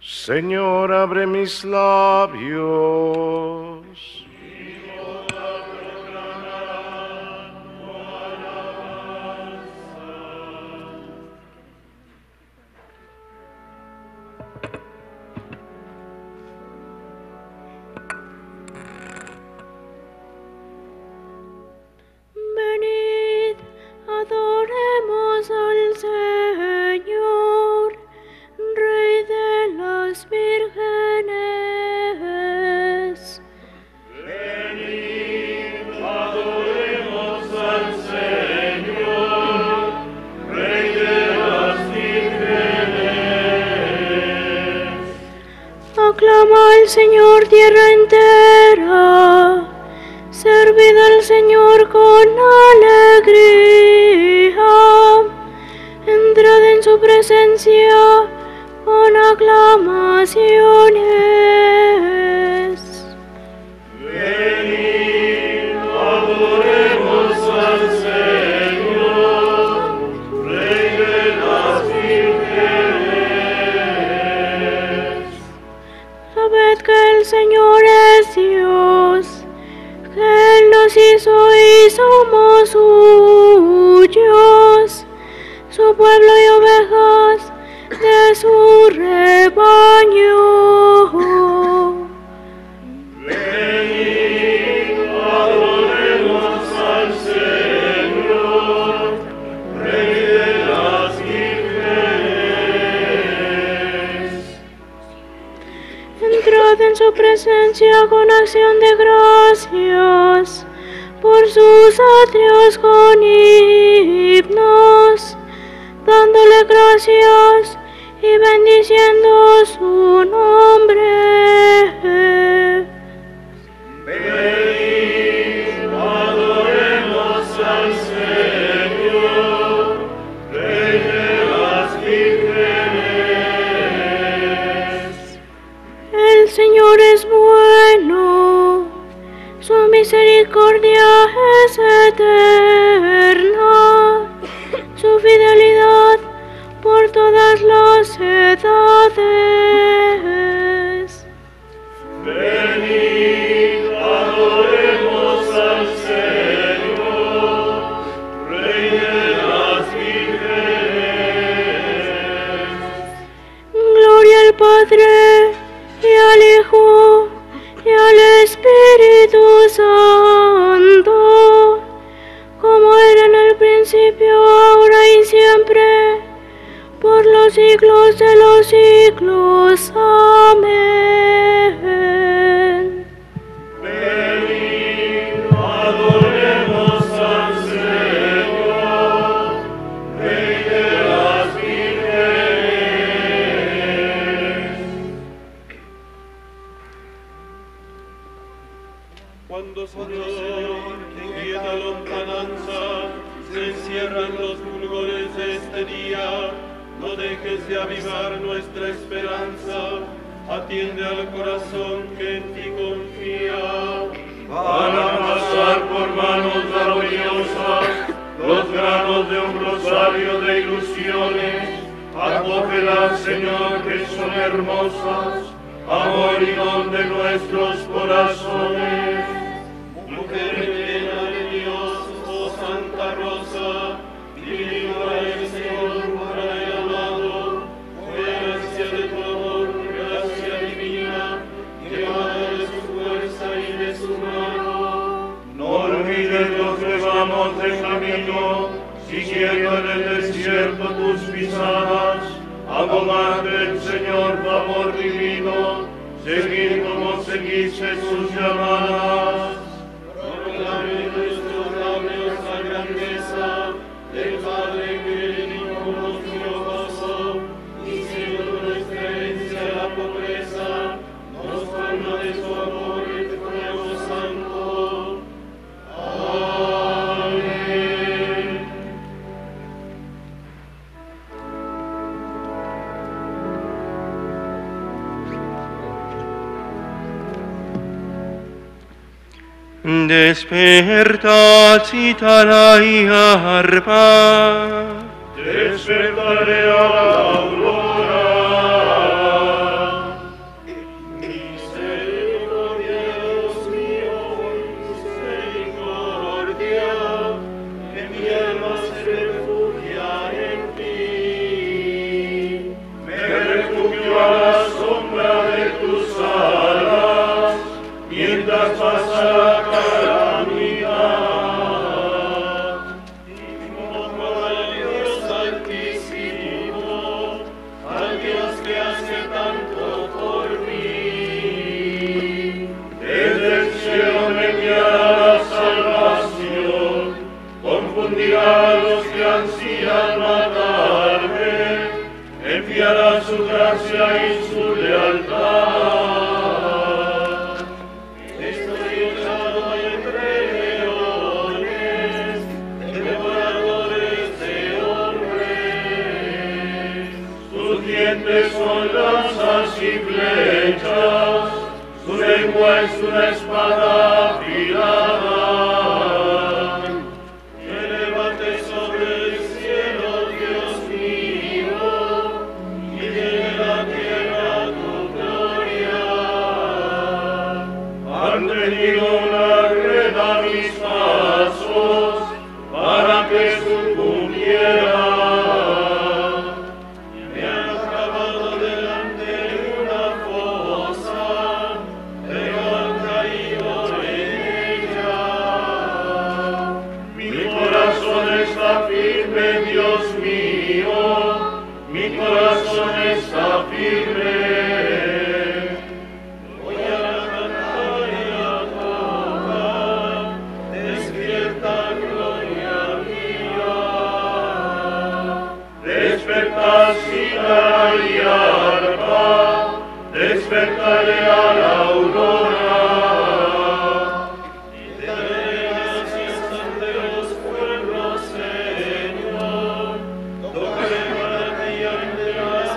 Señor, abre mis labios. Venid, adoremos al Señor, Rey de las vírgenes. Venid, adoremos al Señor, Rey de las vírgenes. Aclama al Señor tierra entera, servid al Señor con alegría, entrad en su presencia con aclamaciones. Venid, adoremos al Señor, Rey de las vírgenes. Sabed que el Señor es Dios, que Él nos hizo y somos suyos, su pueblo y ovejas de su rebaño. Venid, adoremos al Señor, Rey de las vírgenes. Entrad en su presencia con acción de gracias, por sus atrios con himnos, dándole gracias y bendiciendo su nombre. Venid, adoremos al Señor, Rey de las vírgenes. El Señor es bueno, su misericordia es eterna, su fidelidad por todas las edades. Venid, adoremos al Señor, Rey de las vírgenes. Gloria al Padre, y al Hijo, y al Espíritu Santo, como era en el principio, ahora y siempre, por los siglos de los siglos. Amén. Venid, adoremos al Señor, Rey de las vírgenes. Cuando Señor, en quieta lontananza, se encierran los fulgores de este día, no dejes de avivar nuestra esperanza, atiende al corazón que en ti confía. Van a pasar por manos laboriosas los granos de un rosario de ilusiones. Acógelas, Señor, que son hermosas, amor y don de nuestros corazones. Mujer llena de Dios, oh Santa Rosa, divina el Señor para el amado, gracia de tu amor, gracia divina, llevada de su fuerza y de su mano. No olvides los que vamos de camino, siguiendo en el desierto tus pisadas, abogante del Señor favor divino, seguir como seguiste sus llamadas. Proclame nuestros labios la grandeza del Padre que en Hijo nos dio gozo, y siendo nuestra herencia la pobreza, nos colma de su amor el fuego santo. Amén. Despertad, cítara y arpa. Despertaré a la aurora. verá su gracia y su lealtad. Estoy echado entre leones, devoradores de hombres. Sus dientes son lanzas y flechas, su lengua es una espada afilada. Elévate sobre el cielo, Dios mío, y llene la tierra tu gloria. Han tenido una red a mis pasos para que sucumbiera. Me han clavado delante de una fosa, pero han caído en ella. Mi corazón está firme, Dios mío, mi corazón está firme. Voy a cantar y a tocar, despierta gloria mía. Despertar cítara y arpa, despertaré a la aurora. Y te daré gracias ante los pueblos, Señor, tocaré para ti ante las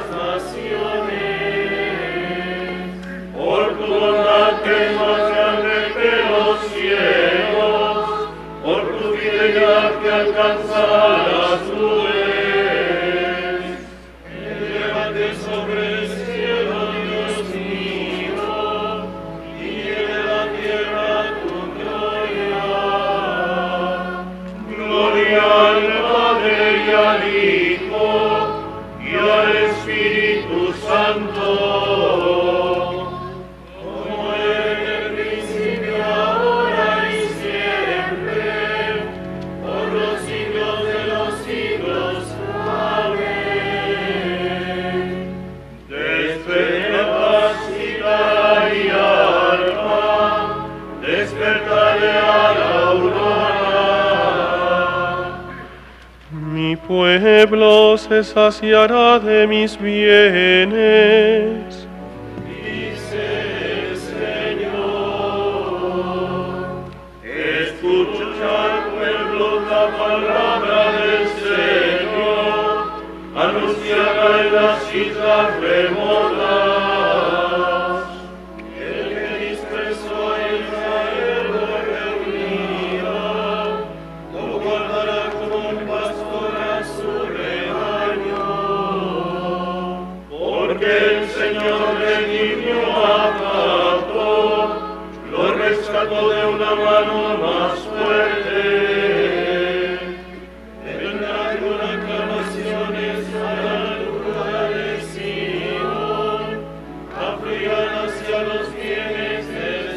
naciones. Por tu bondad que es más grande que los cielos, por tu fidelidad que alcanza las nubes. Elévate sobre el cielo, Dios mío, y llene la tierra tu gloria. Gloria al Padre y al Hijo y al Espíritu Santo. Como era en el principio, ahora y siempre, por los siglos de los siglos. Amén. Despertará cítara y arpa, despertaré a la aurora. Mi pueblo se saciará de mis bienes. Dice el Señor. Escuchad, pueblos, la palabra del Señor, anunciada en las islas remotas. El que dispersó a Israel lo reunido, lo guardará como un pastor a su rebaño. Porque el Señor redimió a Jacob, lo rescató de una mano más fuerte. Vendrán con aclamaciones a la altura de Sion, afluirán hacia los bienes del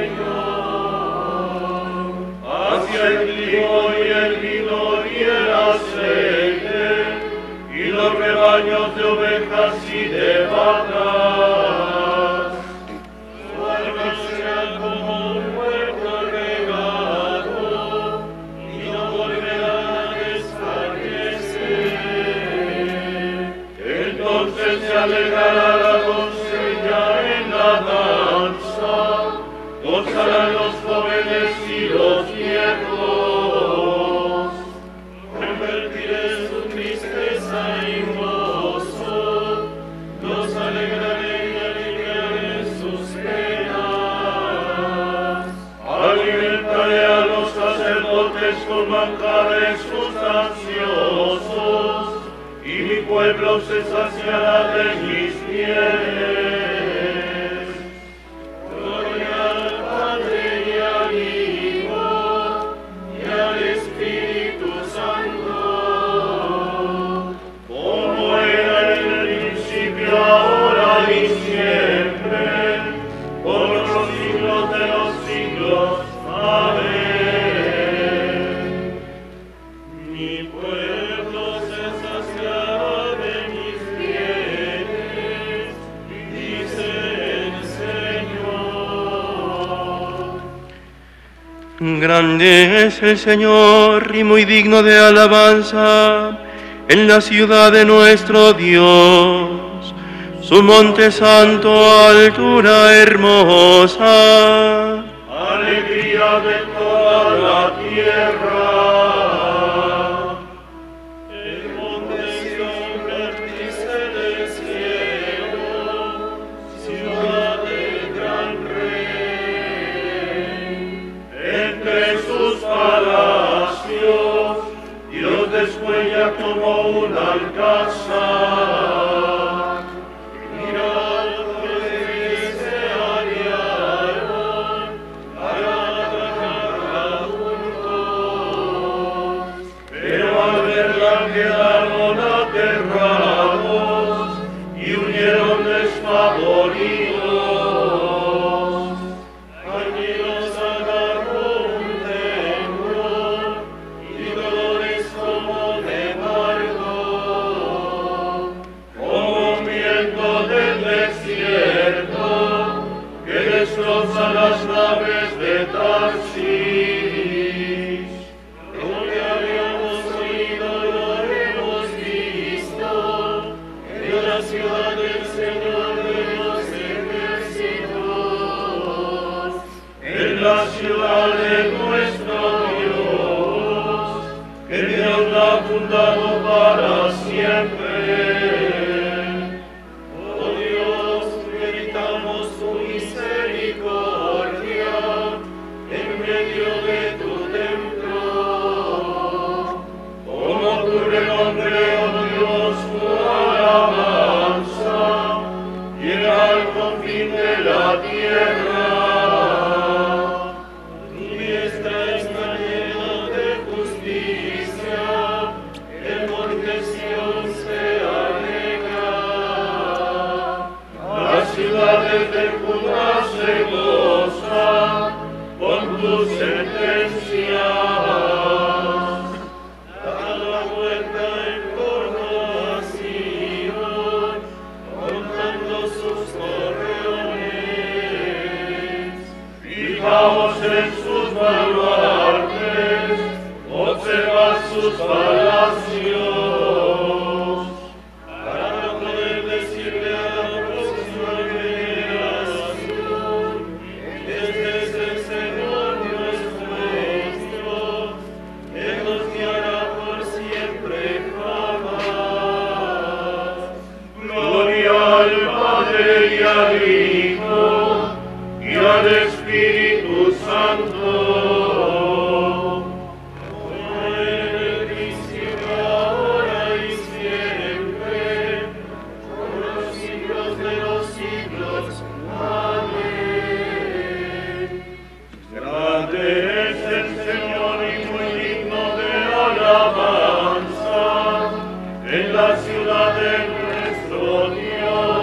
Señor. Hacia el trigo y el vino y el aceite, y los rebaños de ovejas y de vacas. Su alma será como un huerto regado, y no volverá a desfallecer. Entonces se alegrará la doncella en la danza, gozarán los jóvenes y los viejos. Convertiré su tristeza en gozo, los alegraré y aliviaré sus penas. Alimentaré a los sacerdotes con manjares sustanciosos, y mi pueblo se saciará de mis bienes. Gloria al Padre y al Hijo y al Espíritu Santo. Como era en el principio, ahora y siempre, por los siglos de los siglos. Amén. Mi pueblo se saciará de mis bienes, dice el Señor. Grande es el Señor y muy digno de alabanza en la ciudad de nuestro Dios. su monte santo, altura hermosa. Alegría de toda la tierra. El monte Sión, vértice del cielo, ciudad del gran rey. Entre sus palacios, Dios descuella como un alcázar. Mirad los reyes se aliaron para atacarla juntos. Pero al verla quedaron aterrados y huyeron despavoridos. Allí los agarró un temblor y dolores como de parto. Como un viento del desierto que destroza las naves de Tarsis. Lo que habíamos oído lo hemos visto en la ciudad del Señor de los ejércitos. En la ciudad de nuestro Dios, que Dios la ha fundado para siempre. Oh Dios, gritamos tu misericordia en medio de tu templo. Como tu renombre, oh Dios, tu alabanza llega al confín de la tierra. Tu diestra está llena de justicia, el monte Sión se alegra. Las ciudades de Judá se gozan con tus sentencias. Da la vuelta en torno a Sion, contando sus torreones. Fijaos en sus baluartes, observad sus palacios. Para poder decirle a la próxima generación, este es el Señor nuestro, Él nos guiará por siempre jamás. Gloria al Padre y al Hijo y al Espíritu Santo. Como en el principio, ahora y siempre, por los siglos de los siglos. Amén. Grande es el Señor y muy digno de alabanza en la ciudad de nuestro Dios.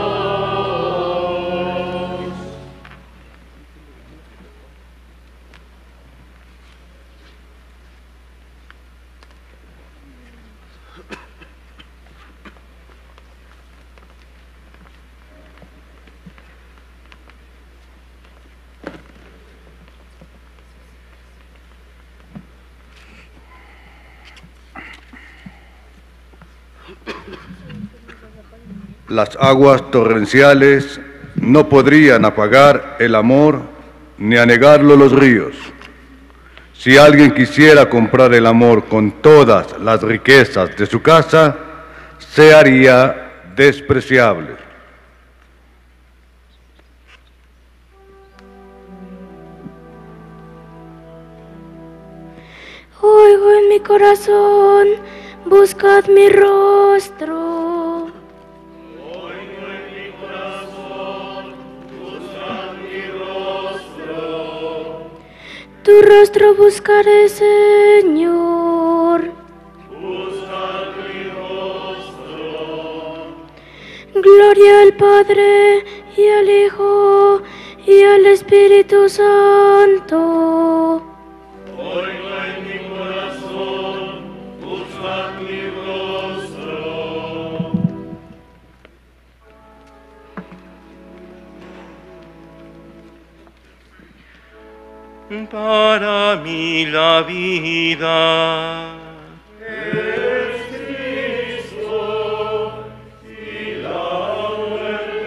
Las aguas torrenciales no podrían apagar el amor ni anegarlo los ríos. Si alguien quisiera comprar el amor con todas las riquezas de su casa, se haría despreciable. Oigo en mi corazón, buscad mi rostro. Oigo en mi corazón, buscad mi rostro. Tu rostro buscaré, Señor. Buscad mi rostro. Gloria al Padre y al Hijo y al Espíritu Santo. Oigo en mi corazón, buscad mi rostro. Para mí la vida Es Cristo y la muerte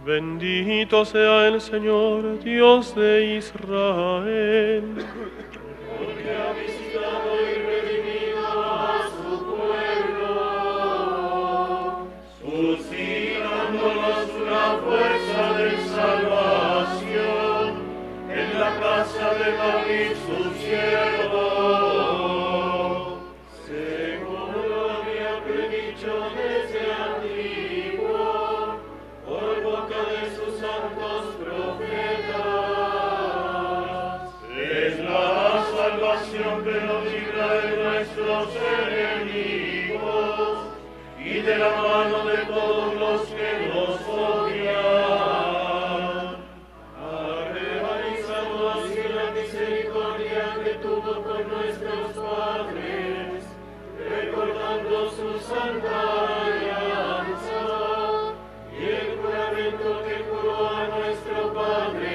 Bendito sea el Señor, Dios de Israel. Porque ha visitado y redimido a su pueblo, suscitándonos una fuerza de salvación en la casa de David su siervo, según lo había predicho desde antiguo por boca de sus santos profetas. Es la salvación que nos libra de nuestros enemigos y de la mano de todos los que nos odian. Ha realizado así la misericordia que tuvo con nuestros padres, recordando su santa alianza y el juramento que juró a nuestro padre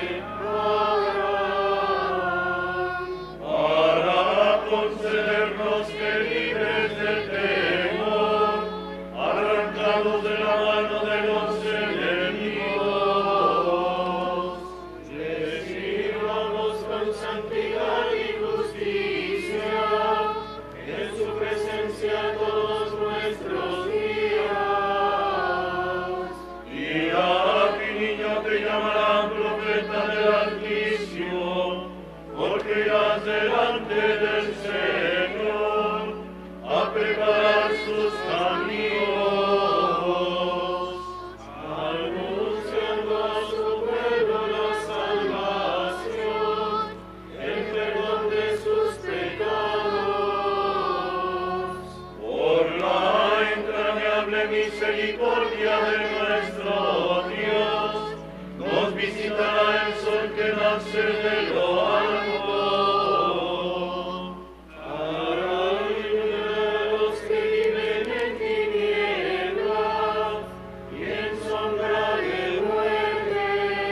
Abraham, para concedernos que libres de temor, arrancados de la mano de los enemigos, les sirvamos con santidad y justicia en su presencia todos nuestros días. Y a ti, niño, te llamarán profeta del Altísimo, porque irás delante del Señor a preparar sus caminos, anunciando a su pueblo la salvación, el perdón de sus pecados. Por la entrañable misericordia de nuestro Dios, nos visitará el sol que nace de lo alto, para iluminar a los que viven en tinieblas y en sombra de muerte,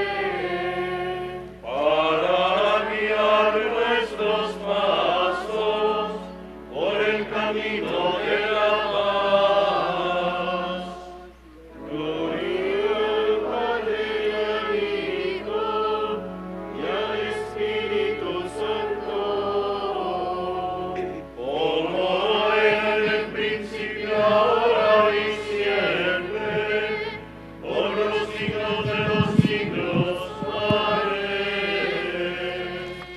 para guiar nuestros pasos por el camino de la paz. Gloria al Padre y al Hijo y al Espíritu Santo, como era en el principio, ahora y siempre, por los siglos de los siglos. Amén.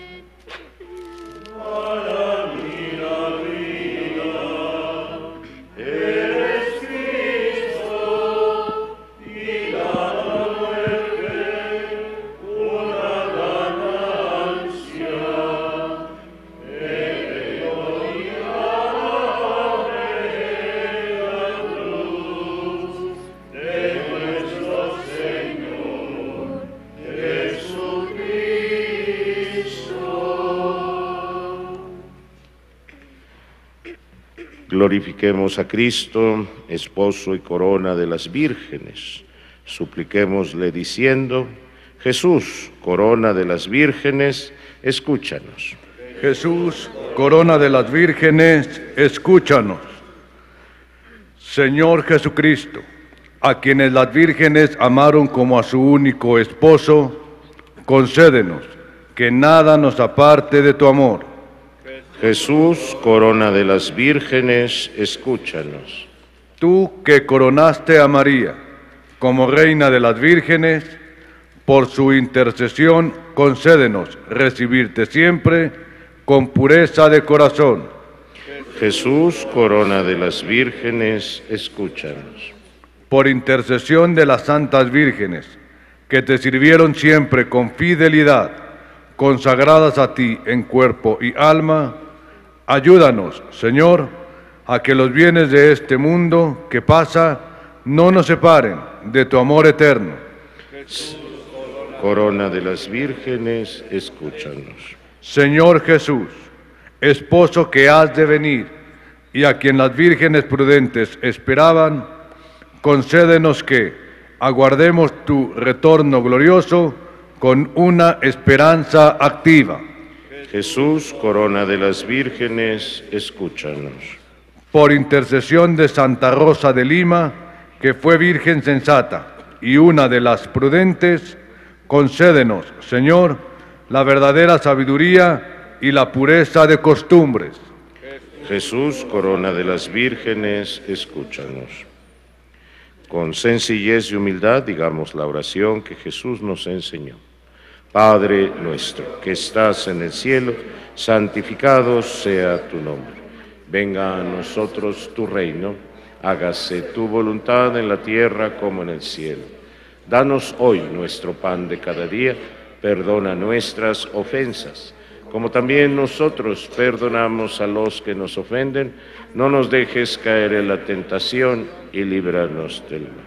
Para mí la vida es Cristo y la muerte una ganancia. De nuestro Señor Jesucristo. Glorifiquemos a Cristo, esposo y corona de las vírgenes. Supliquémosle diciendo: Jesús, corona de las vírgenes, escúchanos. Jesús, corona de las vírgenes, escúchanos. Señor Jesucristo, a quienes las vírgenes amaron como a su único esposo, concédenos que nada nos aparte de tu amor. Jesús, corona de las vírgenes, escúchanos. Tú que coronaste a María como reina de las vírgenes, por su intercesión concédenos recibirte siempre con pureza de corazón. Jesús, corona de las vírgenes, escúchanos. Por intercesión de las santas vírgenes, que te sirvieron siempre con fidelidad, consagradas a ti en cuerpo y alma, ayúdanos, Señor, a que los bienes de este mundo que pasa no nos separen de tu amor eterno. Corona de las vírgenes, escúchanos. Señor Jesús, esposo que has de venir y a quien las vírgenes prudentes esperaban, concédenos que aguardemos tu retorno glorioso con una esperanza activa. Jesús, corona de las vírgenes, escúchanos. Por intercesión de Santa Rosa de Lima, que fue virgen sensata y una de las prudentes, concédenos, Señor, la verdadera sabiduría y la pureza de costumbres. Jesús, corona de las vírgenes, escúchanos. Con sencillez y humildad digamos la oración que Jesús nos enseñó. Padre nuestro, que estás en el cielo, santificado sea tu nombre. Venga a nosotros tu reino, hágase tu voluntad en la tierra como en el cielo. Danos hoy nuestro pan de cada día, perdona nuestras ofensas, como también nosotros perdonamos a los que nos ofenden. No nos dejes caer en la tentación y líbranos del mal.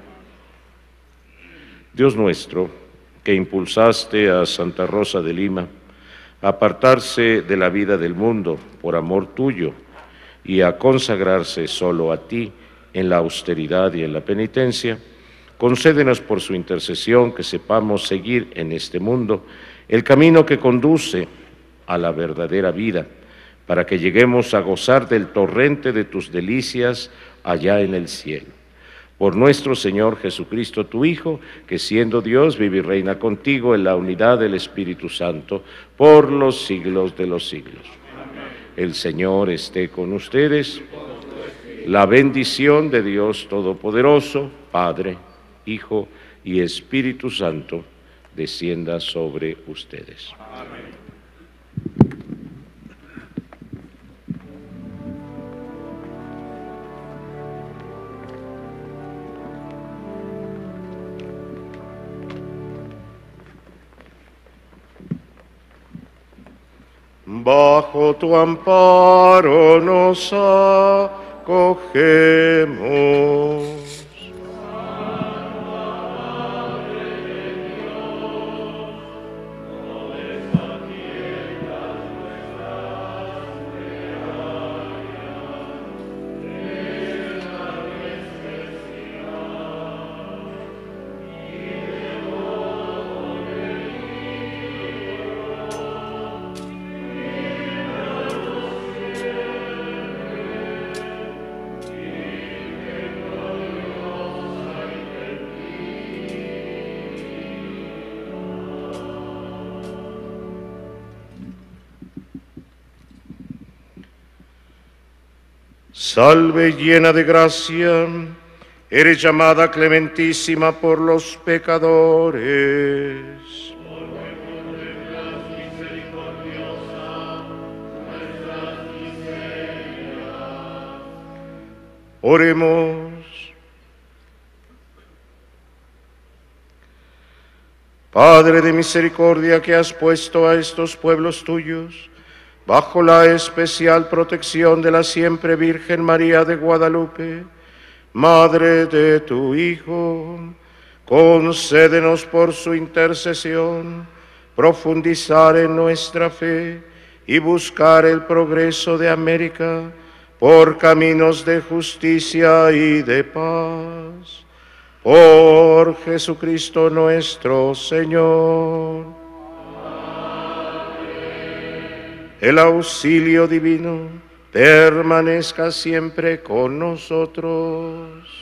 Dios nuestro, que impulsaste a Santa Rosa de Lima a apartarse de la vida del mundo por amor tuyo y a consagrarse solo a ti en la austeridad y en la penitencia, concédenos por su intercesión que sepamos seguir en este mundo el camino que conduce a la verdadera vida, para que lleguemos a gozar del torrente de tus delicias allá en el cielo. Por nuestro Señor Jesucristo, tu Hijo, que siendo Dios vive y reina contigo en la unidad del Espíritu Santo, por los siglos de los siglos. Amén. El Señor esté con ustedes. La bendición de Dios Todopoderoso, Padre, Hijo y Espíritu Santo, descienda sobre ustedes. Amén. Bajo tu amparo nos acogemos. Salve llena de gracia, eres llamada clementísima por los pecadores. Oremos. Padre de misericordia, que has puesto a estos pueblos tuyos bajo la especial protección de la siempre Virgen María de Guadalupe, Madre de tu Hijo, concédenos por su intercesión profundizar en nuestra fe y buscar el progreso de América por caminos de justicia y de paz. Por Jesucristo nuestro Señor. El auxilio divino permanezca siempre con nosotros.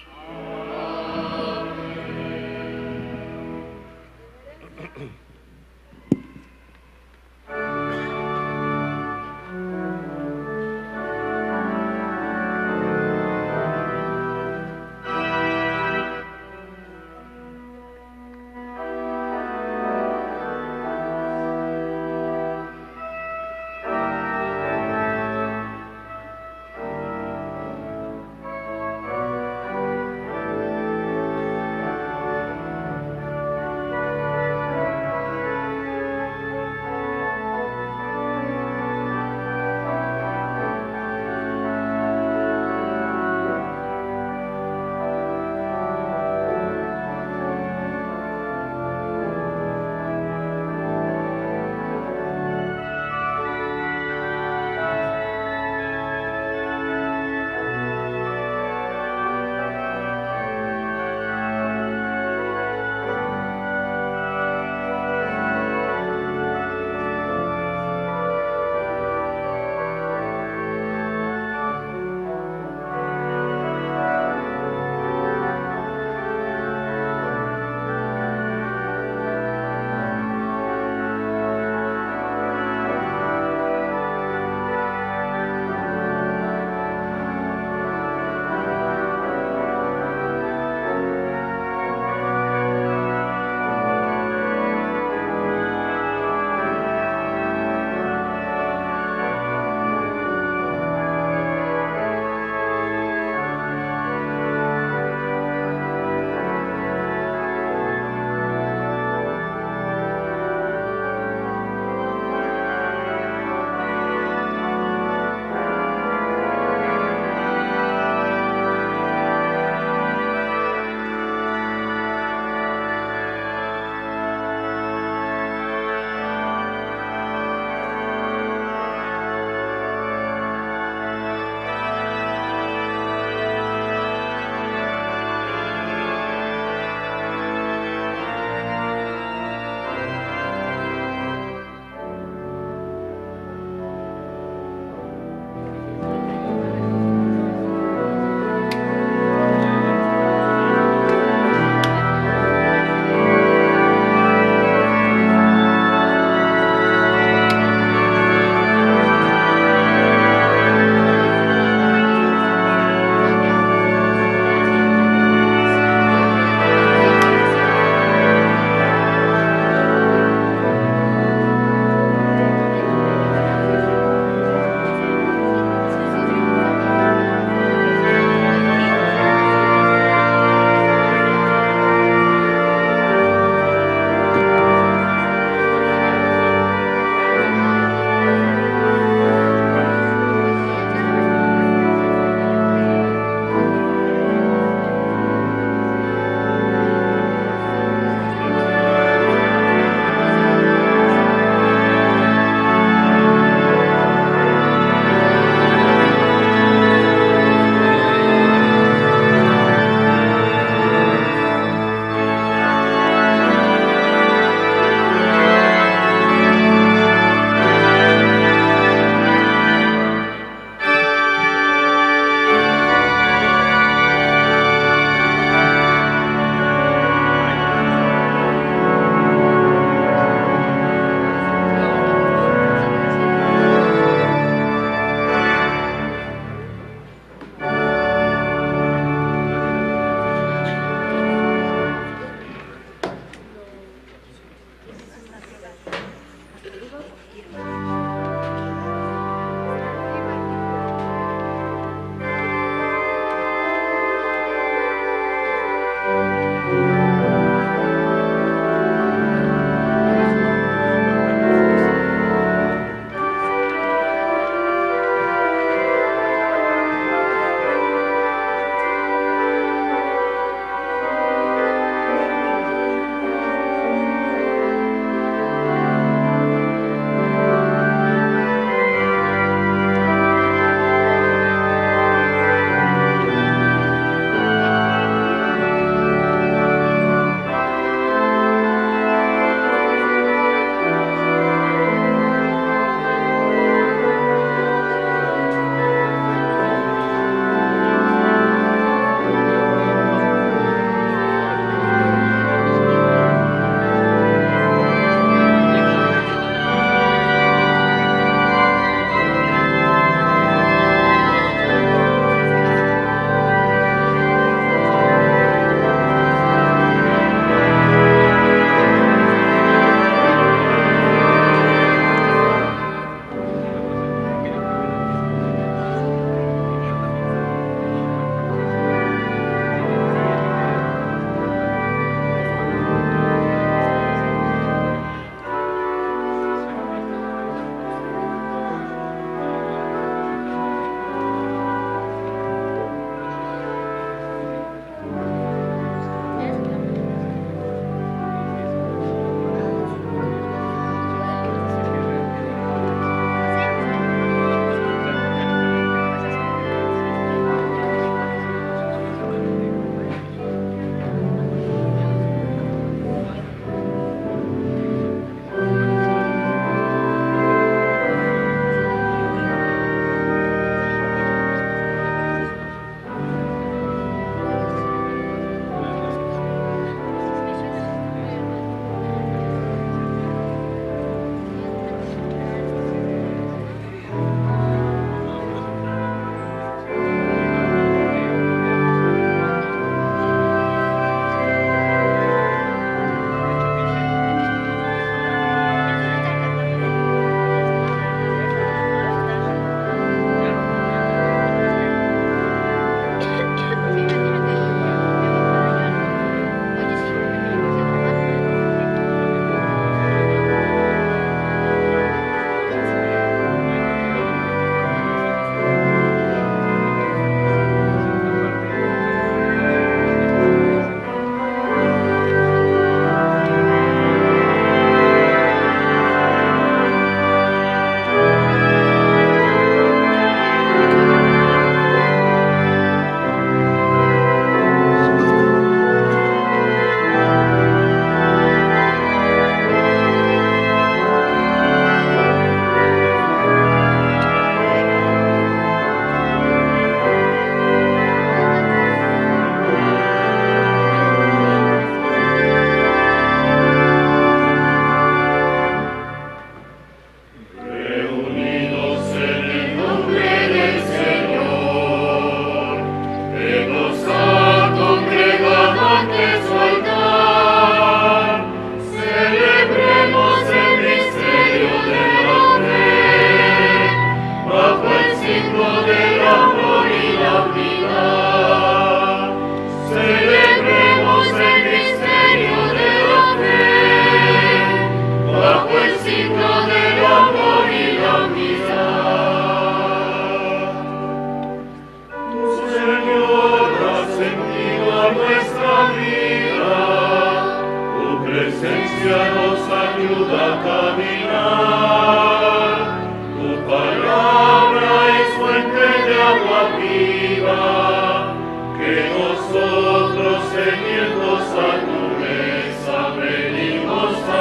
vida, tu presencia nos ayuda a caminar, tu palabra es fuente de agua viva, que nosotros sedientos a tu mesa venimos a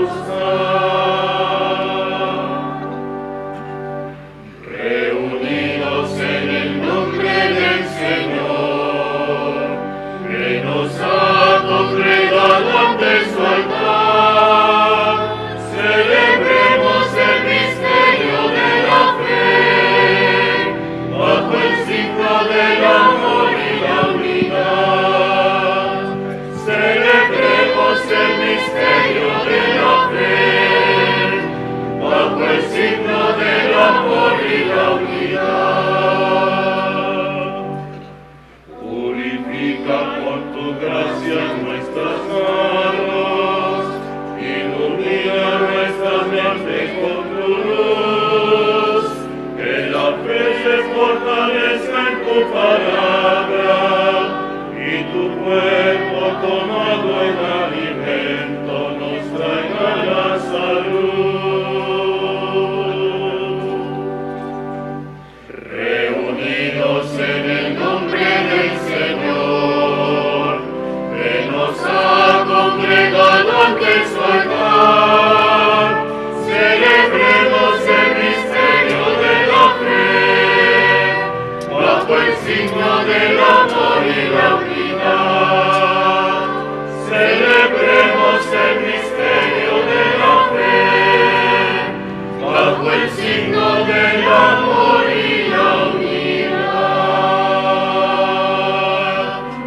buscar. Reunidos en el nombre del Señor, que nos ha congregado ante su altar, celebremos el misterio de la fe, bajo el signo del amor y la unidad. Celebremos el misterio de la fe, bajo el signo del amor y la unidad. Purifica por tu gracia nuestras manos, ilumina nuestras mentes con tu luz, que la fe se fortalezca en tu palabra, y tu cuerpo tomado en alimento nos traiga la salud. Reunidos en el nombre del Señor, que nos ha congregado ante su altar, celebremos el misterio de la fe, bajo el signo del amor y la unidad. Celebremos el misterio de la fe, bajo el signo del amor y la unidad.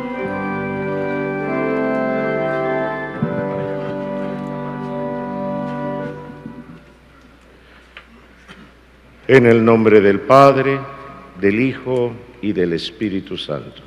En el nombre del Padre, del Hijo y del Espíritu Santo.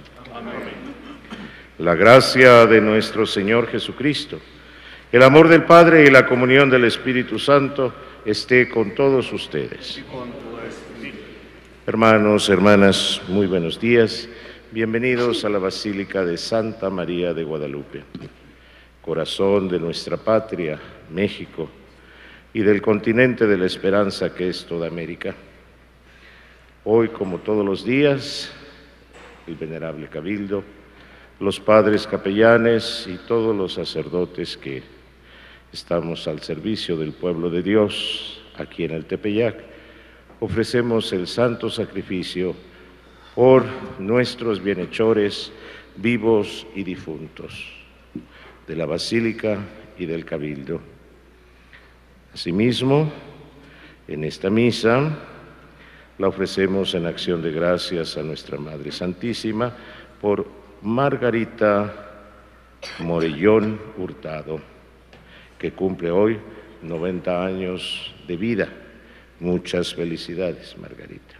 La gracia de nuestro Señor Jesucristo, el amor del Padre y la comunión del Espíritu Santo esté con todos ustedes. Hermanos, hermanas, muy buenos días. Bienvenidos a la Basílica de Santa María de Guadalupe, corazón de nuestra patria, México, y del continente de la esperanza que es toda América. Hoy, como todos los días, el venerable Cabildo, los padres capellanes y todos los sacerdotes que estamos al servicio del pueblo de Dios aquí en el Tepeyac, ofrecemos el santo sacrificio por nuestros bienhechores vivos y difuntos de la Basílica y del Cabildo. Asimismo, en esta misa la ofrecemos en acción de gracias a nuestra Madre Santísima por Margarita Morellón Hurtado, que cumple hoy 90 años de vida. Muchas felicidades, Margarita.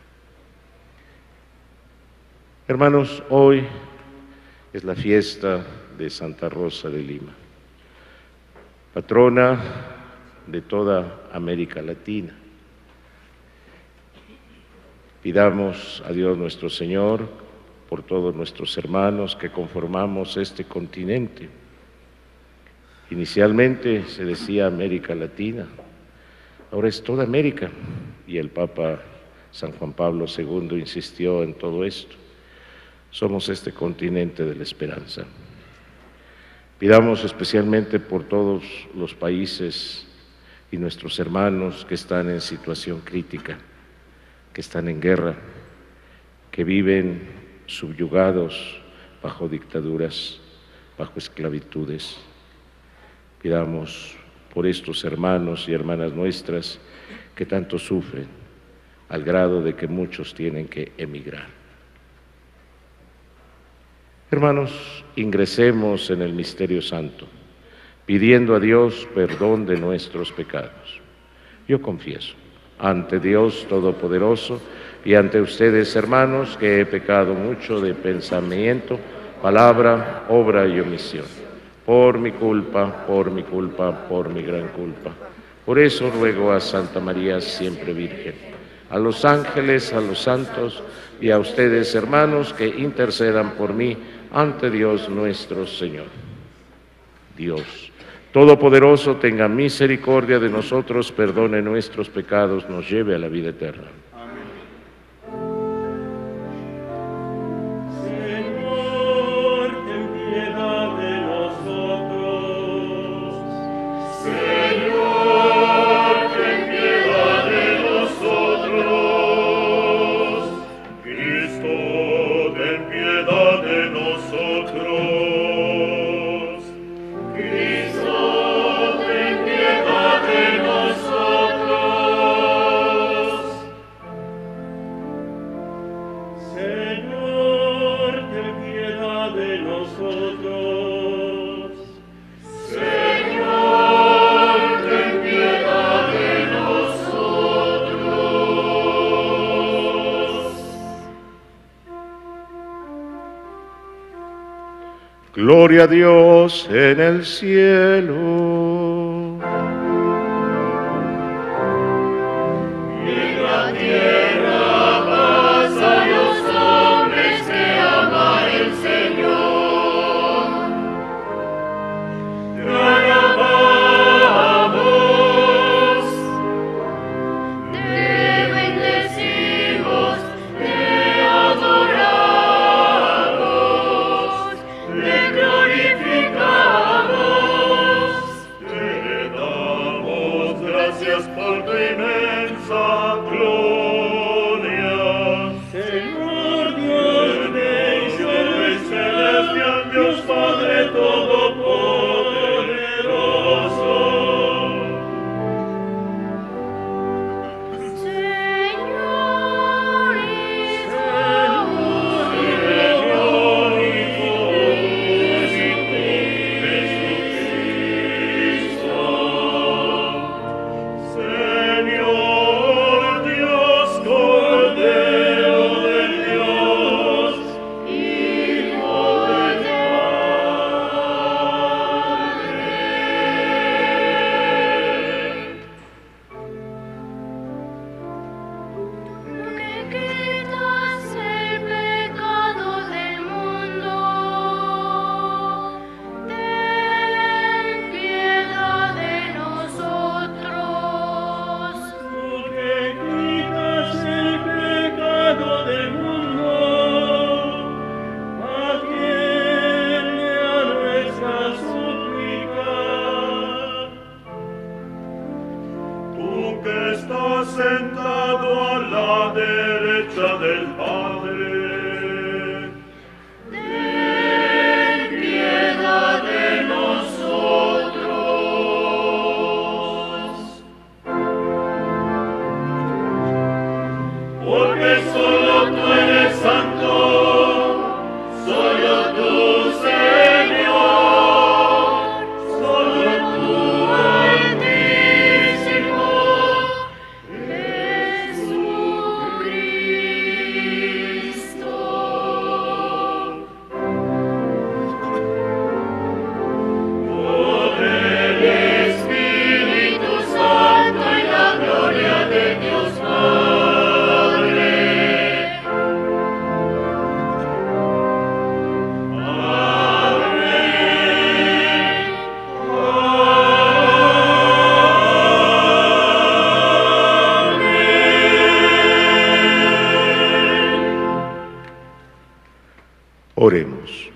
Hermanos, hoy es la fiesta de Santa Rosa de Lima, patrona de toda América Latina. Pidamos a Dios nuestro Señor por todos nuestros hermanos que conformamos este continente. Inicialmente se decía América Latina, ahora es toda América, y el Papa San Juan Pablo II insistió en todo esto. Somos este continente de la esperanza. Pidamos especialmente por todos los países y nuestros hermanos que están en situación crítica, que están en guerra, que viven subyugados bajo dictaduras, bajo esclavitudes. Pidamos por estos hermanos y hermanas nuestras que tanto sufren, al grado de que muchos tienen que emigrar. Hermanos, ingresemos en el misterio santo, pidiendo a Dios perdón de nuestros pecados. Yo confieso ante Dios Todopoderoso y ante ustedes, hermanos, que he pecado mucho de pensamiento, palabra, obra y omisión, por mi culpa, por mi gran culpa. Por eso ruego a Santa María siempre Virgen, a los ángeles, a los santos y a ustedes, hermanos, que intercedan por mí ante Dios nuestro Señor. Dios Todopoderoso, tenga misericordia de nosotros, perdone nuestros pecados, nos lleve a la vida eterna. Señor, ten piedad de nosotros. Señor, ten piedad de nosotros. Cristo, ten piedad de nosotros. Cristo, ten piedad de nosotros. Señor, ten piedad de nosotros. Señor, ten piedad de nosotros. Gloria a Dios en el cielo. En la tierra paz a los hombres que aman el Señor. Te alabamos, te bendecimos, te adoramos, te glorificamos, te damos gracias por tu inmensa gloria. Señor Dios de Rey celestial, Dios Padre Todopoderoso. Señor Señor Hijo Jesucristo. Señor Dios, Cordero de Dios, Hijo del que quitas el pecado del mundo, ten piedad de nosotros. Tú que quitas el pecado del mundo, atiende a nuestra súplica. Tú que estás sentado a la derecha del Padre, ten piedad de nosotros. Porque solo tú eres santo, solo tú, Señor, solo tú, Altísimo, Jesucristo. Por el Espíritu Santo y la gloria de Dios Padre. Amén. Amén. Oremos.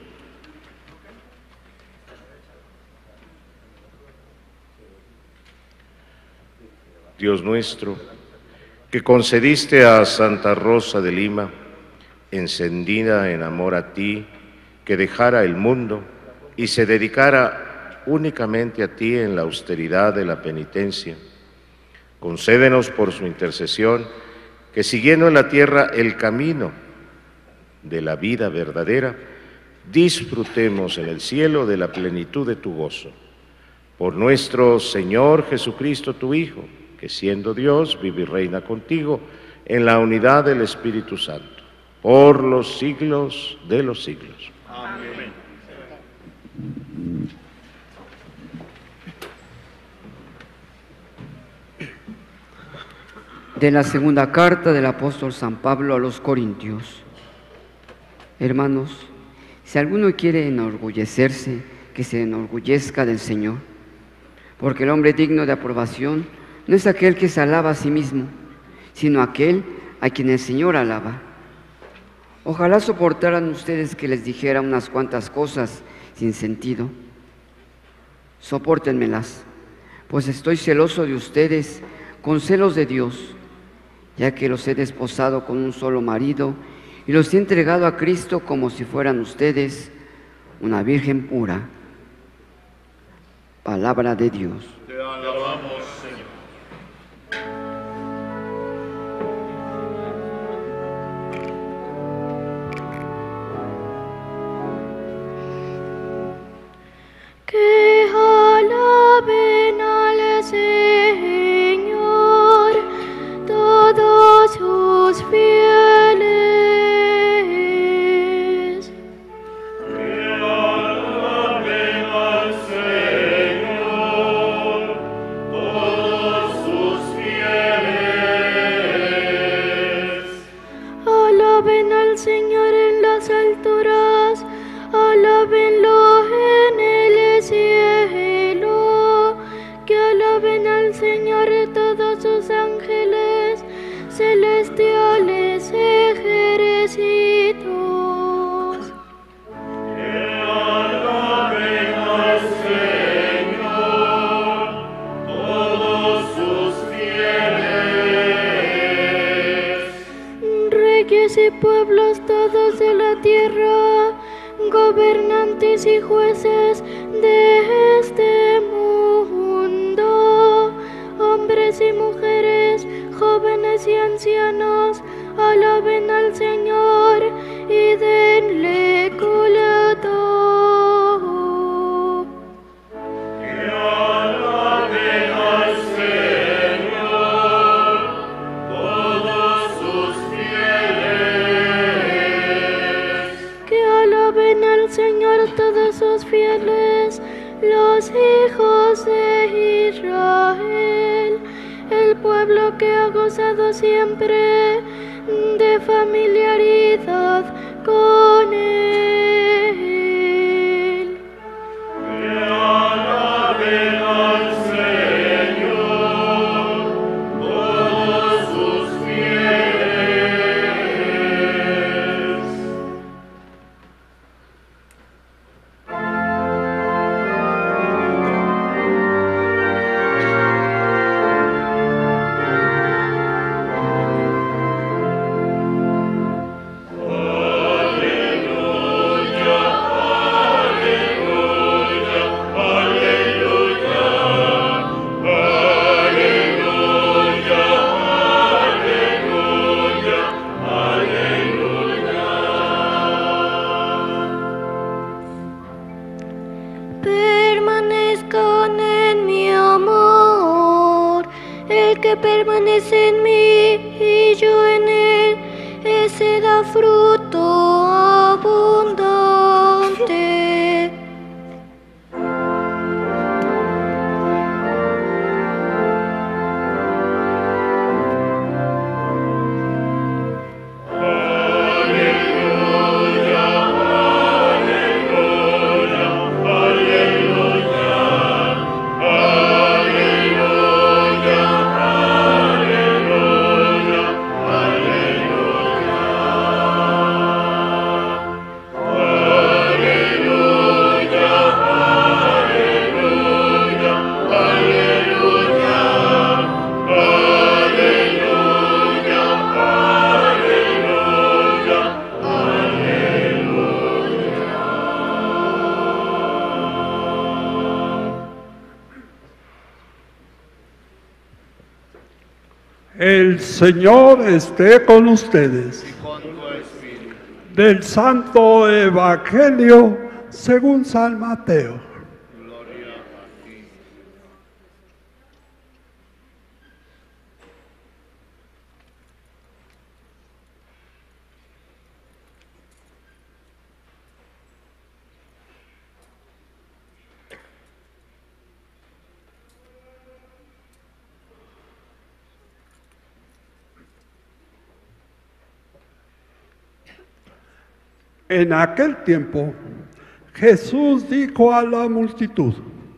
Dios nuestro, que concediste a Santa Rosa de Lima, encendida en amor a ti, que dejara el mundo y se dedicara únicamente a ti en la austeridad de la penitencia, concédenos por su intercesión que, siguiendo en la tierra el camino de la vida verdadera, disfrutemos en el cielo de la plenitud de tu gozo. Por nuestro Señor Jesucristo, tu Hijo, que siendo Dios, vive y reina contigo en la unidad del Espíritu Santo, por los siglos de los siglos. Amén. De la segunda carta del apóstol San Pablo a los Corintios. Hermanos, Si alguno quiere enorgullecerse, que se enorgullezca del Señor, porque el hombre digno de aprobación no es aquel que se alaba a sí mismo, sino aquel a quien el Señor alaba. Ojalá soportaran ustedes que les dijera unas cuantas cosas sin sentido. Sopórtenmelas, pues estoy celoso de ustedes con celos de Dios, ya que los he desposado con un solo marido y los he entregado a Cristo como si fueran ustedes una virgen pura. Palabra de Dios. Te alabamos, Señor. Que alaben al Señor todos sus fieles. Que alaben al Señor todos sus fieles. Alaben al Señor en las alturas, alábenlo en el cielo, que alaben al Señor todos sus ángeles celestiales ejércitos. Que alaben al Señor todos sus fieles. Reyes y pueblos todos de la tierra, gobernantes y jueces de este mundo, hombres y mujeres, jóvenes y ancianos, alaben al Señor y denle culto. Que alaben al Señor todos sus fieles. Que alaben al Señor todos sus fieles, los hijos de Israel, el pueblo que ha gozado siempre de familiaridad con Él. Que alaben al Señor todos sus fieles. Permanezcan en mi amor, el que permanece en mí y yo en él, ese da fruto abundante. El Señor esté con ustedes. Del Santo Evangelio según San Mateo. En aquel tiempo, Jesús dijo a la multitud: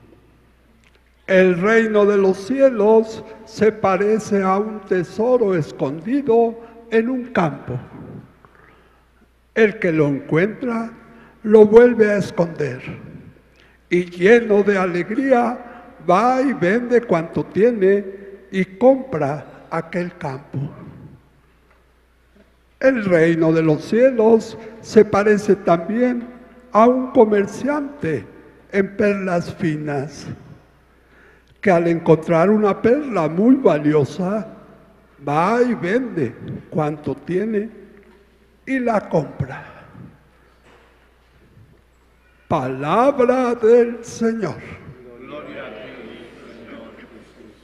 el reino de los cielos se parece a un tesoro escondido en un campo. El que lo encuentra, lo vuelve a esconder, y lleno de alegría, va y vende cuanto tiene y compra aquel campo. El reino de los cielos se parece también a un comerciante en perlas finas, que al encontrar una perla muy valiosa, va y vende cuanto tiene y la compra. Palabra del Señor. Gloria a ti, Señor Jesús.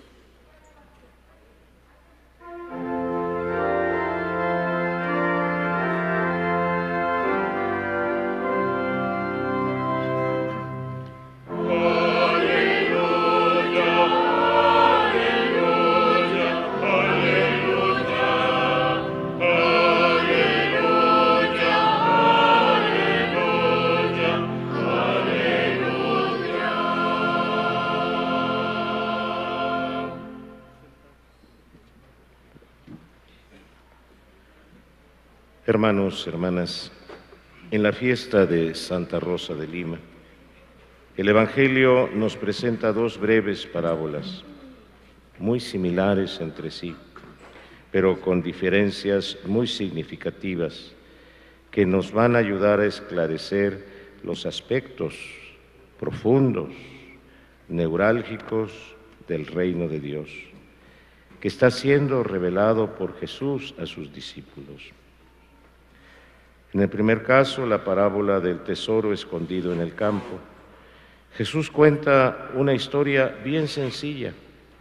Hermanos, hermanas, en la fiesta de Santa Rosa de Lima, el Evangelio nos presenta dos breves parábolas, muy similares entre sí, pero con diferencias muy significativas que nos van a ayudar a esclarecer los aspectos profundos, neurálgicos del reino de Dios, que está siendo revelado por Jesús a sus discípulos. En el primer caso, la parábola del tesoro escondido en el campo, Jesús cuenta una historia bien sencilla.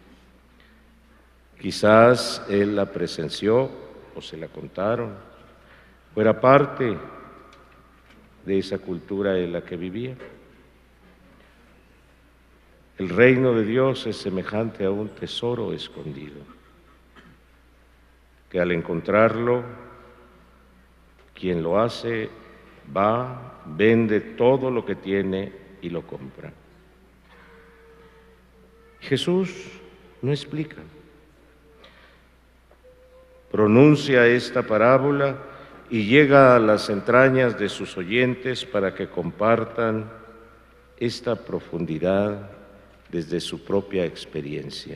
Quizás Él la presenció o se la contaron, o era parte de esa cultura en la que vivía. El reino de Dios es semejante a un tesoro escondido, que al encontrarlo, quien lo hace va, vende todo lo que tiene y lo compra. Jesús no explica. Pronuncia esta parábola y llega a las entrañas de sus oyentes para que compartan esta profundidad desde su propia experiencia.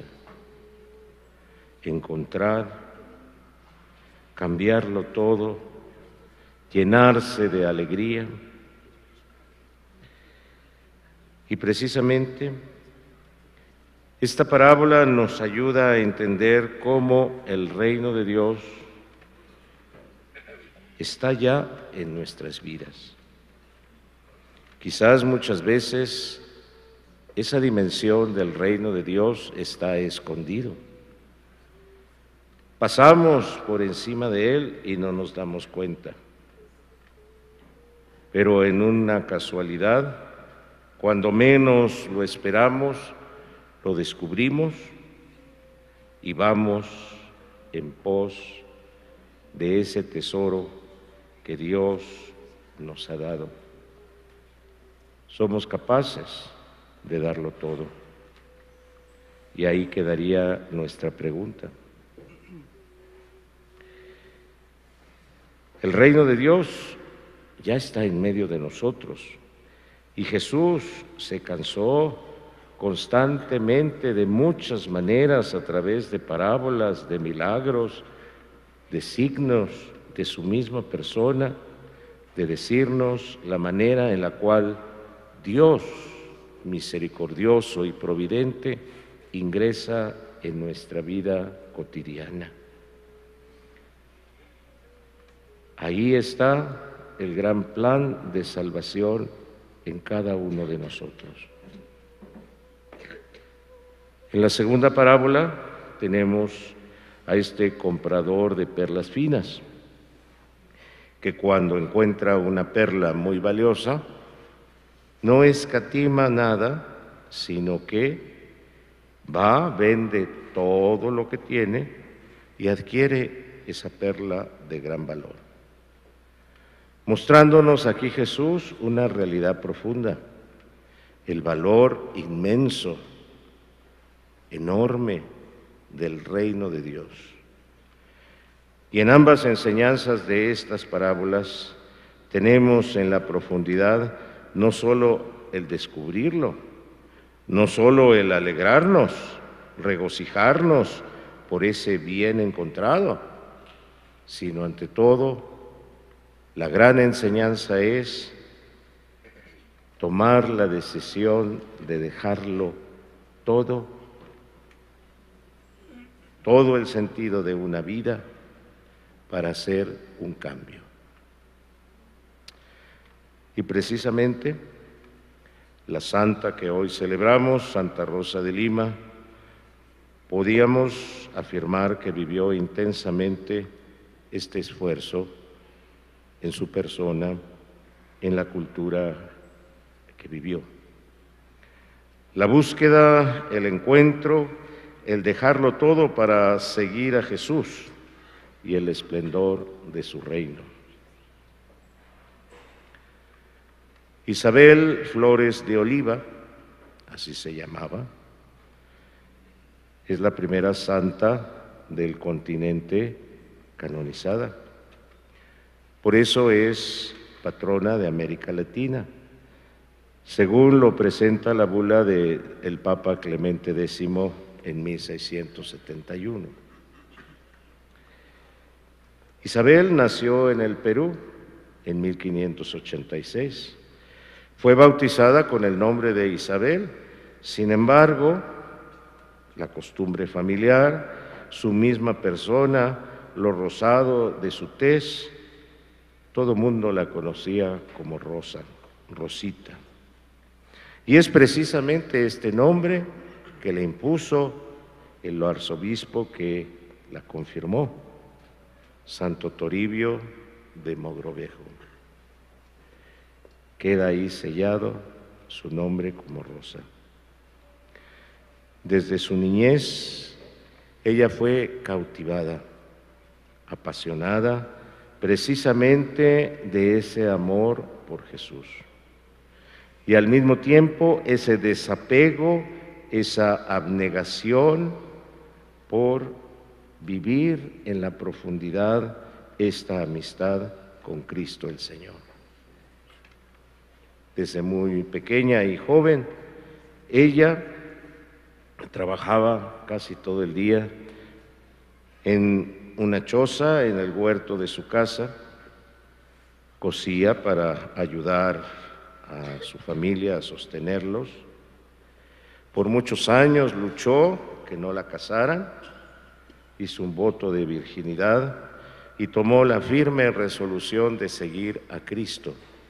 Encontrar, cambiarlo todo, llenarse de alegría. Y precisamente esta parábola nos ayuda a entender cómo el reino de Dios está ya en nuestras vidas. Quizás muchas veces esa dimensión del reino de Dios está escondido. Pasamos por encima de él y no nos damos cuenta. Pero en una casualidad, cuando menos lo esperamos, lo descubrimos y vamos en pos de ese tesoro que Dios nos ha dado. Somos capaces de darlo todo. Y ahí quedaría nuestra pregunta. El reino de Dios ya está en medio de nosotros y Jesús se cansó constantemente de muchas maneras a través de parábolas, de milagros, de signos de su misma persona, de decirnos la manera en la cual Dios, misericordioso y providente, ingresa en nuestra vida cotidiana. Ahí está el gran plan de salvación en cada uno de nosotros. En la segunda parábola tenemos a este comprador de perlas finas, que cuando encuentra una perla muy valiosa, no escatima nada, sino que va, vende todo lo que tiene y adquiere esa perla de gran valor. mostrándonos aquí Jesús una realidad profunda, el valor inmenso, enorme del reino de Dios. Y en ambas enseñanzas de estas parábolas tenemos en la profundidad no solo el descubrirlo, no solo el alegrarnos, regocijarnos por ese bien encontrado, sino ante todo, la gran enseñanza es tomar la decisión de dejarlo todo el sentido de una vida para hacer un cambio. Y precisamente la santa que hoy celebramos, Santa Rosa de Lima, podíamos afirmar que vivió intensamente este esfuerzo en su persona, en la cultura que vivió. La búsqueda, el encuentro, el dejarlo todo para seguir a Jesús y el esplendor de su reino. Isabel Flores de Oliva, así se llamaba, es la primera santa del continente canonizada. Por eso es patrona de América Latina, según lo presenta la bula del Papa Clemente X en 1671. Isabel nació en el Perú en 1586. Fue bautizada con el nombre de Isabel. Sin embargo, la costumbre familiar, su misma persona, lo rosado de su tez, todo mundo la conocía como Rosa, Rosita. Y es precisamente este nombre que le impuso el arzobispo que la confirmó, Santo Toribio de Mogrovejo. Queda ahí sellado su nombre como Rosa. Desde su niñez, ella fue cautivada, apasionada, precisamente de ese amor por Jesús. Y al mismo tiempo ese desapego, esa abnegación por vivir en la profundidad esta amistad con Cristo el Señor. Desde muy pequeña y joven, ella trabajaba casi todo el día en una choza en el huerto de su casa, cosía para ayudar a su familia a sostenerlos. Por muchos años luchó que no la casaran, hizo un voto de virginidad y tomó la firme resolución de seguir a Cristo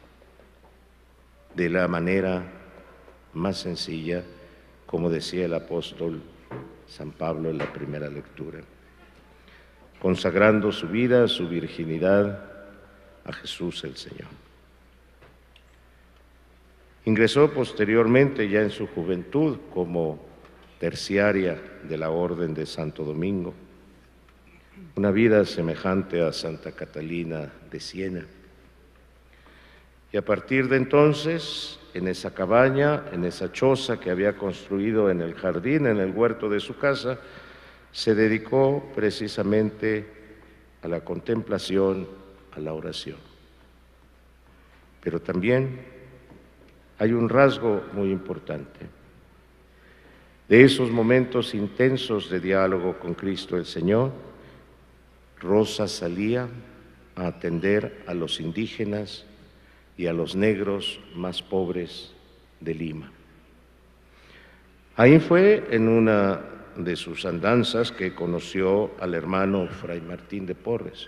de la manera más sencilla, como decía el apóstol San Pablo en la primera lectura, consagrando su vida, su virginidad a Jesús el Señor. Ingresó posteriormente, ya en su juventud, como terciaria de la Orden de Santo Domingo, una vida semejante a Santa Catalina de Siena. Y a partir de entonces, en esa cabaña, en esa choza que había construido en el jardín, en el huerto de su casa, se dedicó precisamente a la contemplación, a la oración. Pero también hay un rasgo muy importante. De esos momentos intensos de diálogo con Cristo el Señor, Rosa salía a atender a los indígenas y a los negros más pobres de Lima. Ahí fue en una de sus andanzas que conoció al hermano Fray Martín de Porres.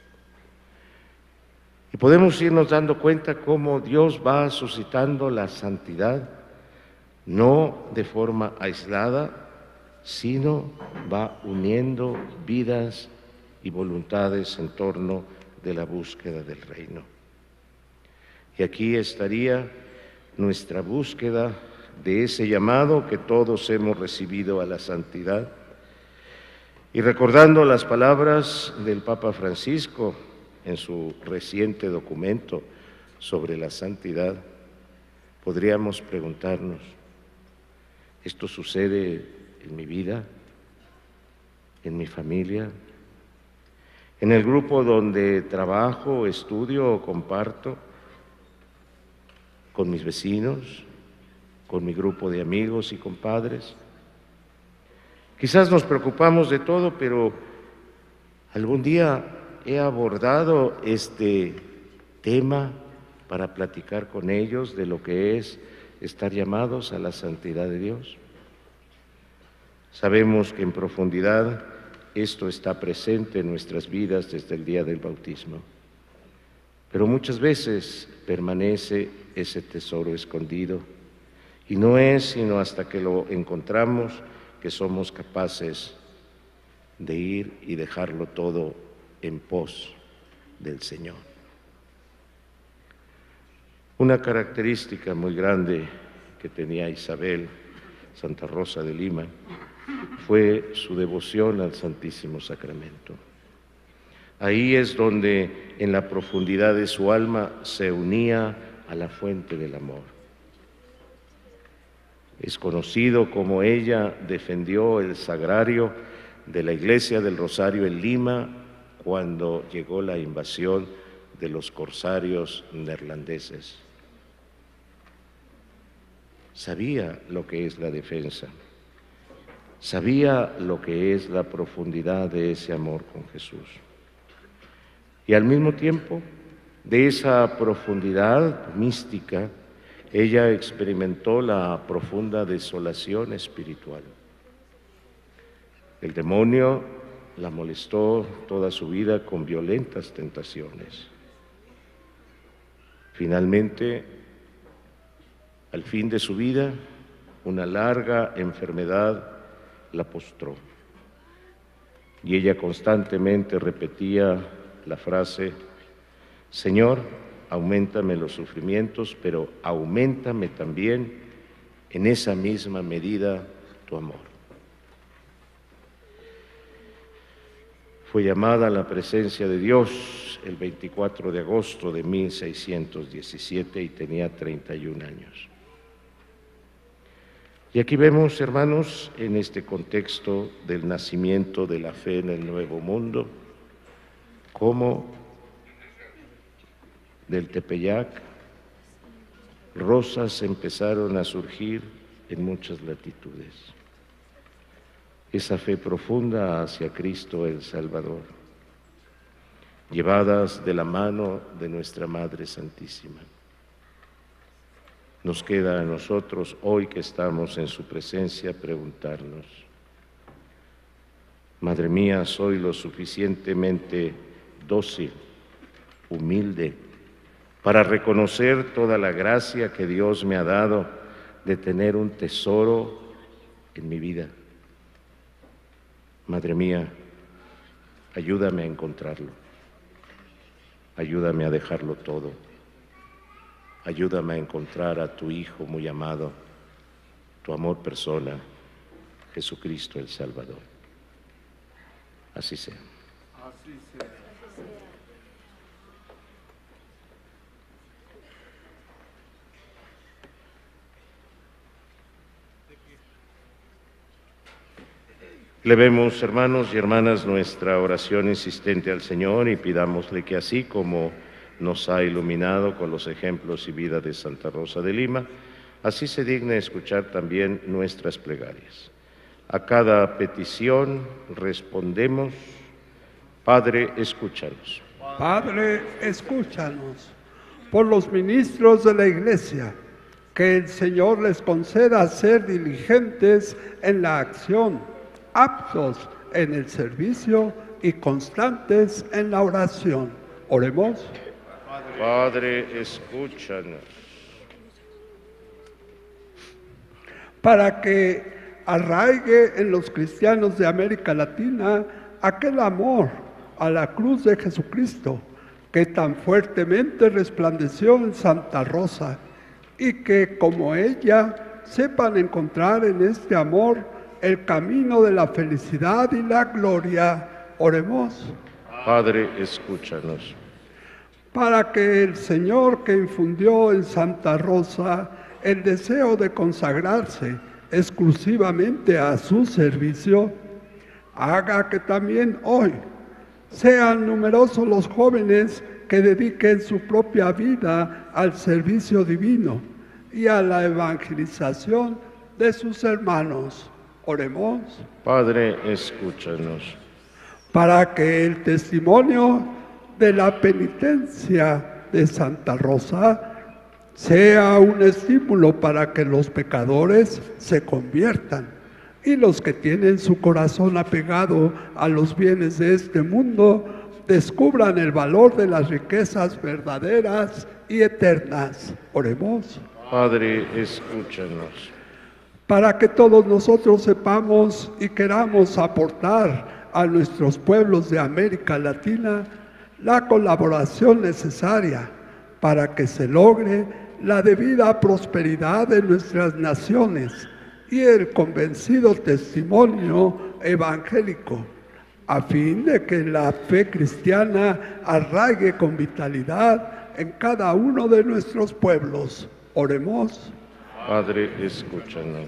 Y podemos irnos dando cuenta cómo Dios va suscitando la santidad, no de forma aislada, sino va uniendo vidas y voluntades en torno de la búsqueda del reino. Y aquí estaría nuestra búsqueda de ese llamado que todos hemos recibido a la santidad. Y recordando las palabras del Papa Francisco en su reciente documento sobre la santidad, podríamos preguntarnos, ¿esto sucede en mi vida, en mi familia, en el grupo donde trabajo, estudio o comparto, con mis vecinos, con mi grupo de amigos y compadres? Quizás nos preocupamos de todo, pero algún día he abordado este tema para platicar con ellos de lo que es estar llamados a la santidad de Dios. Sabemos que en profundidad esto está presente en nuestras vidas desde el día del bautismo, pero muchas veces permanece ese tesoro escondido y no es sino hasta que lo encontramos que somos capaces de ir y dejarlo todo en pos del Señor. Una característica muy grande que tenía Isabel Santa Rosa de Lima fue su devoción al Santísimo Sacramento. Ahí es donde en la profundidad de su alma se unía a la fuente del amor. Es conocido como ella defendió el sagrario de la Iglesia del Rosario en Lima cuando llegó la invasión de los corsarios neerlandeses. Sabía lo que es la defensa, sabía lo que es la profundidad de ese amor con Jesús. Y al mismo tiempo, de esa profundidad mística, ella experimentó la profunda desolación espiritual. El demonio la molestó toda su vida con violentas tentaciones. Finalmente, al fin de su vida, una larga enfermedad la postró. Y ella constantemente repetía la frase: Señor, auméntame los sufrimientos, pero auméntame también en esa misma medida tu amor. Fue llamada a la presencia de Dios el 24 de agosto de 1617 y tenía 31 años. Y aquí vemos, hermanos, en este contexto del nacimiento de la fe en el Nuevo Mundo, cómo del Tepeyac rosas empezaron a surgir en muchas latitudes. Esa fe profunda hacia Cristo el Salvador, llevadas de la mano de nuestra Madre Santísima. Nos queda a nosotros, hoy que estamos en su presencia, preguntarnos: Madre mía, soy lo suficientemente dócil, humilde, para reconocer toda la gracia que Dios me ha dado de tener un tesoro en mi vida. Madre mía, ayúdame a encontrarlo, ayúdame a dejarlo todo, ayúdame a encontrar a tu Hijo muy amado, tu amor persona, Jesucristo el Salvador. Así sea. Así sea. Levemos, hermanos y hermanas, nuestra oración insistente al Señor y pidámosle que así como nos ha iluminado con los ejemplos y vida de Santa Rosa de Lima, así se digne escuchar también nuestras plegarias. A cada petición respondemos: Padre, escúchanos. Padre, escúchanos. Por los ministros de la Iglesia, que el Señor les conceda ser diligentes en la acción, aptos en el servicio y constantes en la oración. Oremos. Padre, escúchanos. Para que arraigue en los cristianos de América Latina aquel amor a la cruz de Jesucristo que tan fuertemente resplandeció en Santa Rosa, y que, como ella, sepan encontrar en este amor el camino de la felicidad y la gloria. Oremos. Padre, escúchanos. para que el Señor, que infundió en Santa Rosa el deseo de consagrarse exclusivamente a su servicio, haga que también hoy sean numerosos los jóvenes que dediquen su propia vida al servicio divino y a la evangelización de sus hermanos. Oremos. Padre, escúchanos. Para que el testimonio de la penitencia de Santa Rosa sea un estímulo para que los pecadores se conviertan y los que tienen su corazón apegado a los bienes de este mundo descubran el valor de las riquezas verdaderas y eternas. Oremos. Padre, escúchanos. Para que todos nosotros sepamos y queramos aportar a nuestros pueblos de América Latina la colaboración necesaria para que se logre la debida prosperidad de nuestras naciones y el convencido testimonio evangélico, a fin de que la fe cristiana arraigue con vitalidad en cada uno de nuestros pueblos. Oremos. Padre, escúchanos.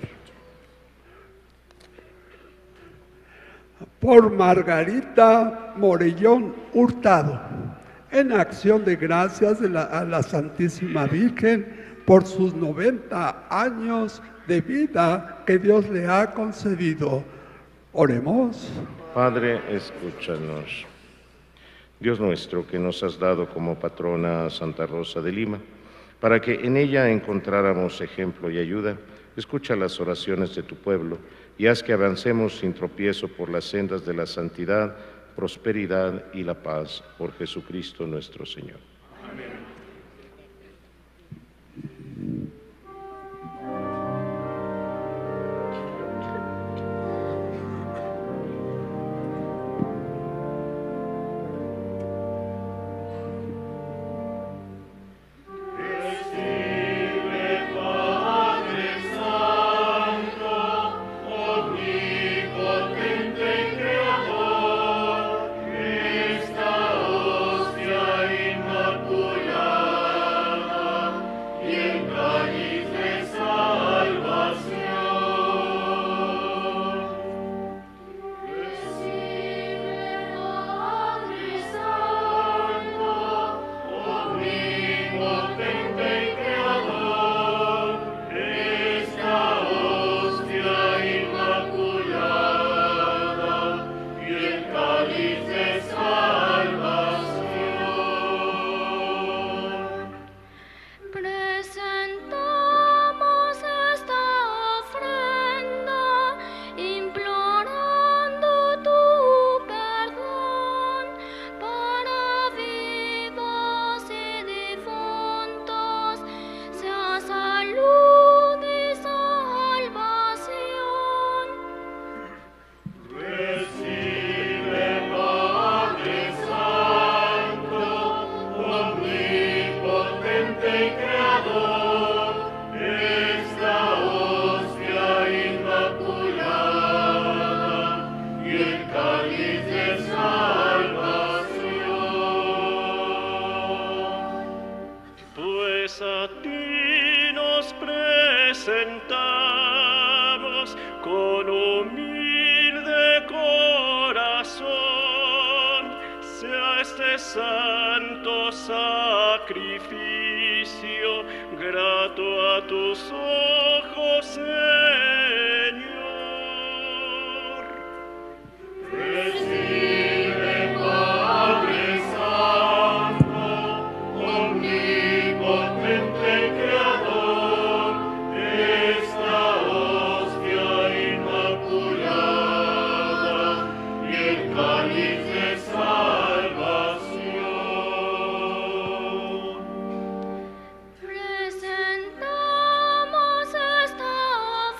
Por Margarita Morellón Hurtado, en acción de gracias a la Santísima Virgen por sus 90 años de vida que Dios le ha concedido. Oremos. Padre, escúchanos. Dios nuestro, que nos has dado como patrona a Santa Rosa de Lima, para que en ella encontráramos ejemplo y ayuda, escucha las oraciones de tu pueblo y haz que avancemos sin tropiezo por las sendas de la santidad, prosperidad y la paz, por Jesucristo nuestro Señor. Amén. Santo sacrificio, grato a tus ojos, Señor. Recibe, Padre Santo, omnipotente Creador, esta hostia inmaculada y el cáliz de Presentamos esta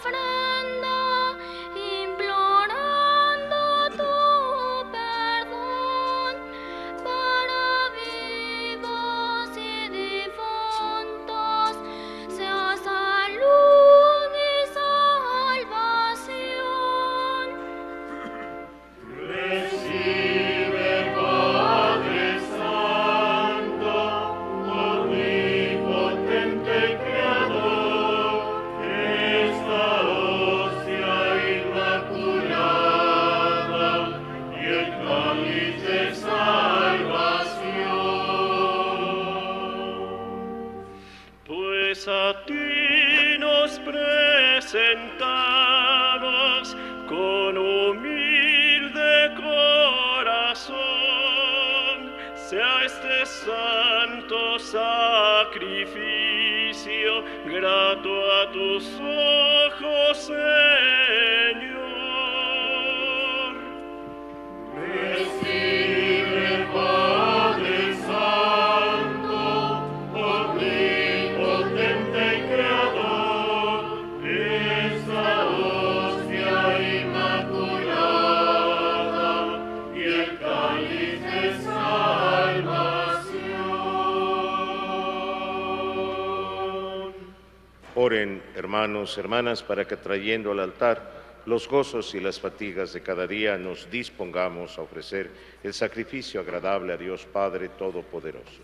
suplicamos con humilde corazón, sea este santo sacrificio grato a tus ojos, Señor. Recibe, Padre Santo, omnipotente y creador, esta hostia inmaculada y el cáliz de salvación. Oren, hermanos, hermanas, para que trayendo al altar los gozos y las fatigas de cada día nos dispongamos a ofrecer el sacrificio agradable a Dios Padre Todopoderoso.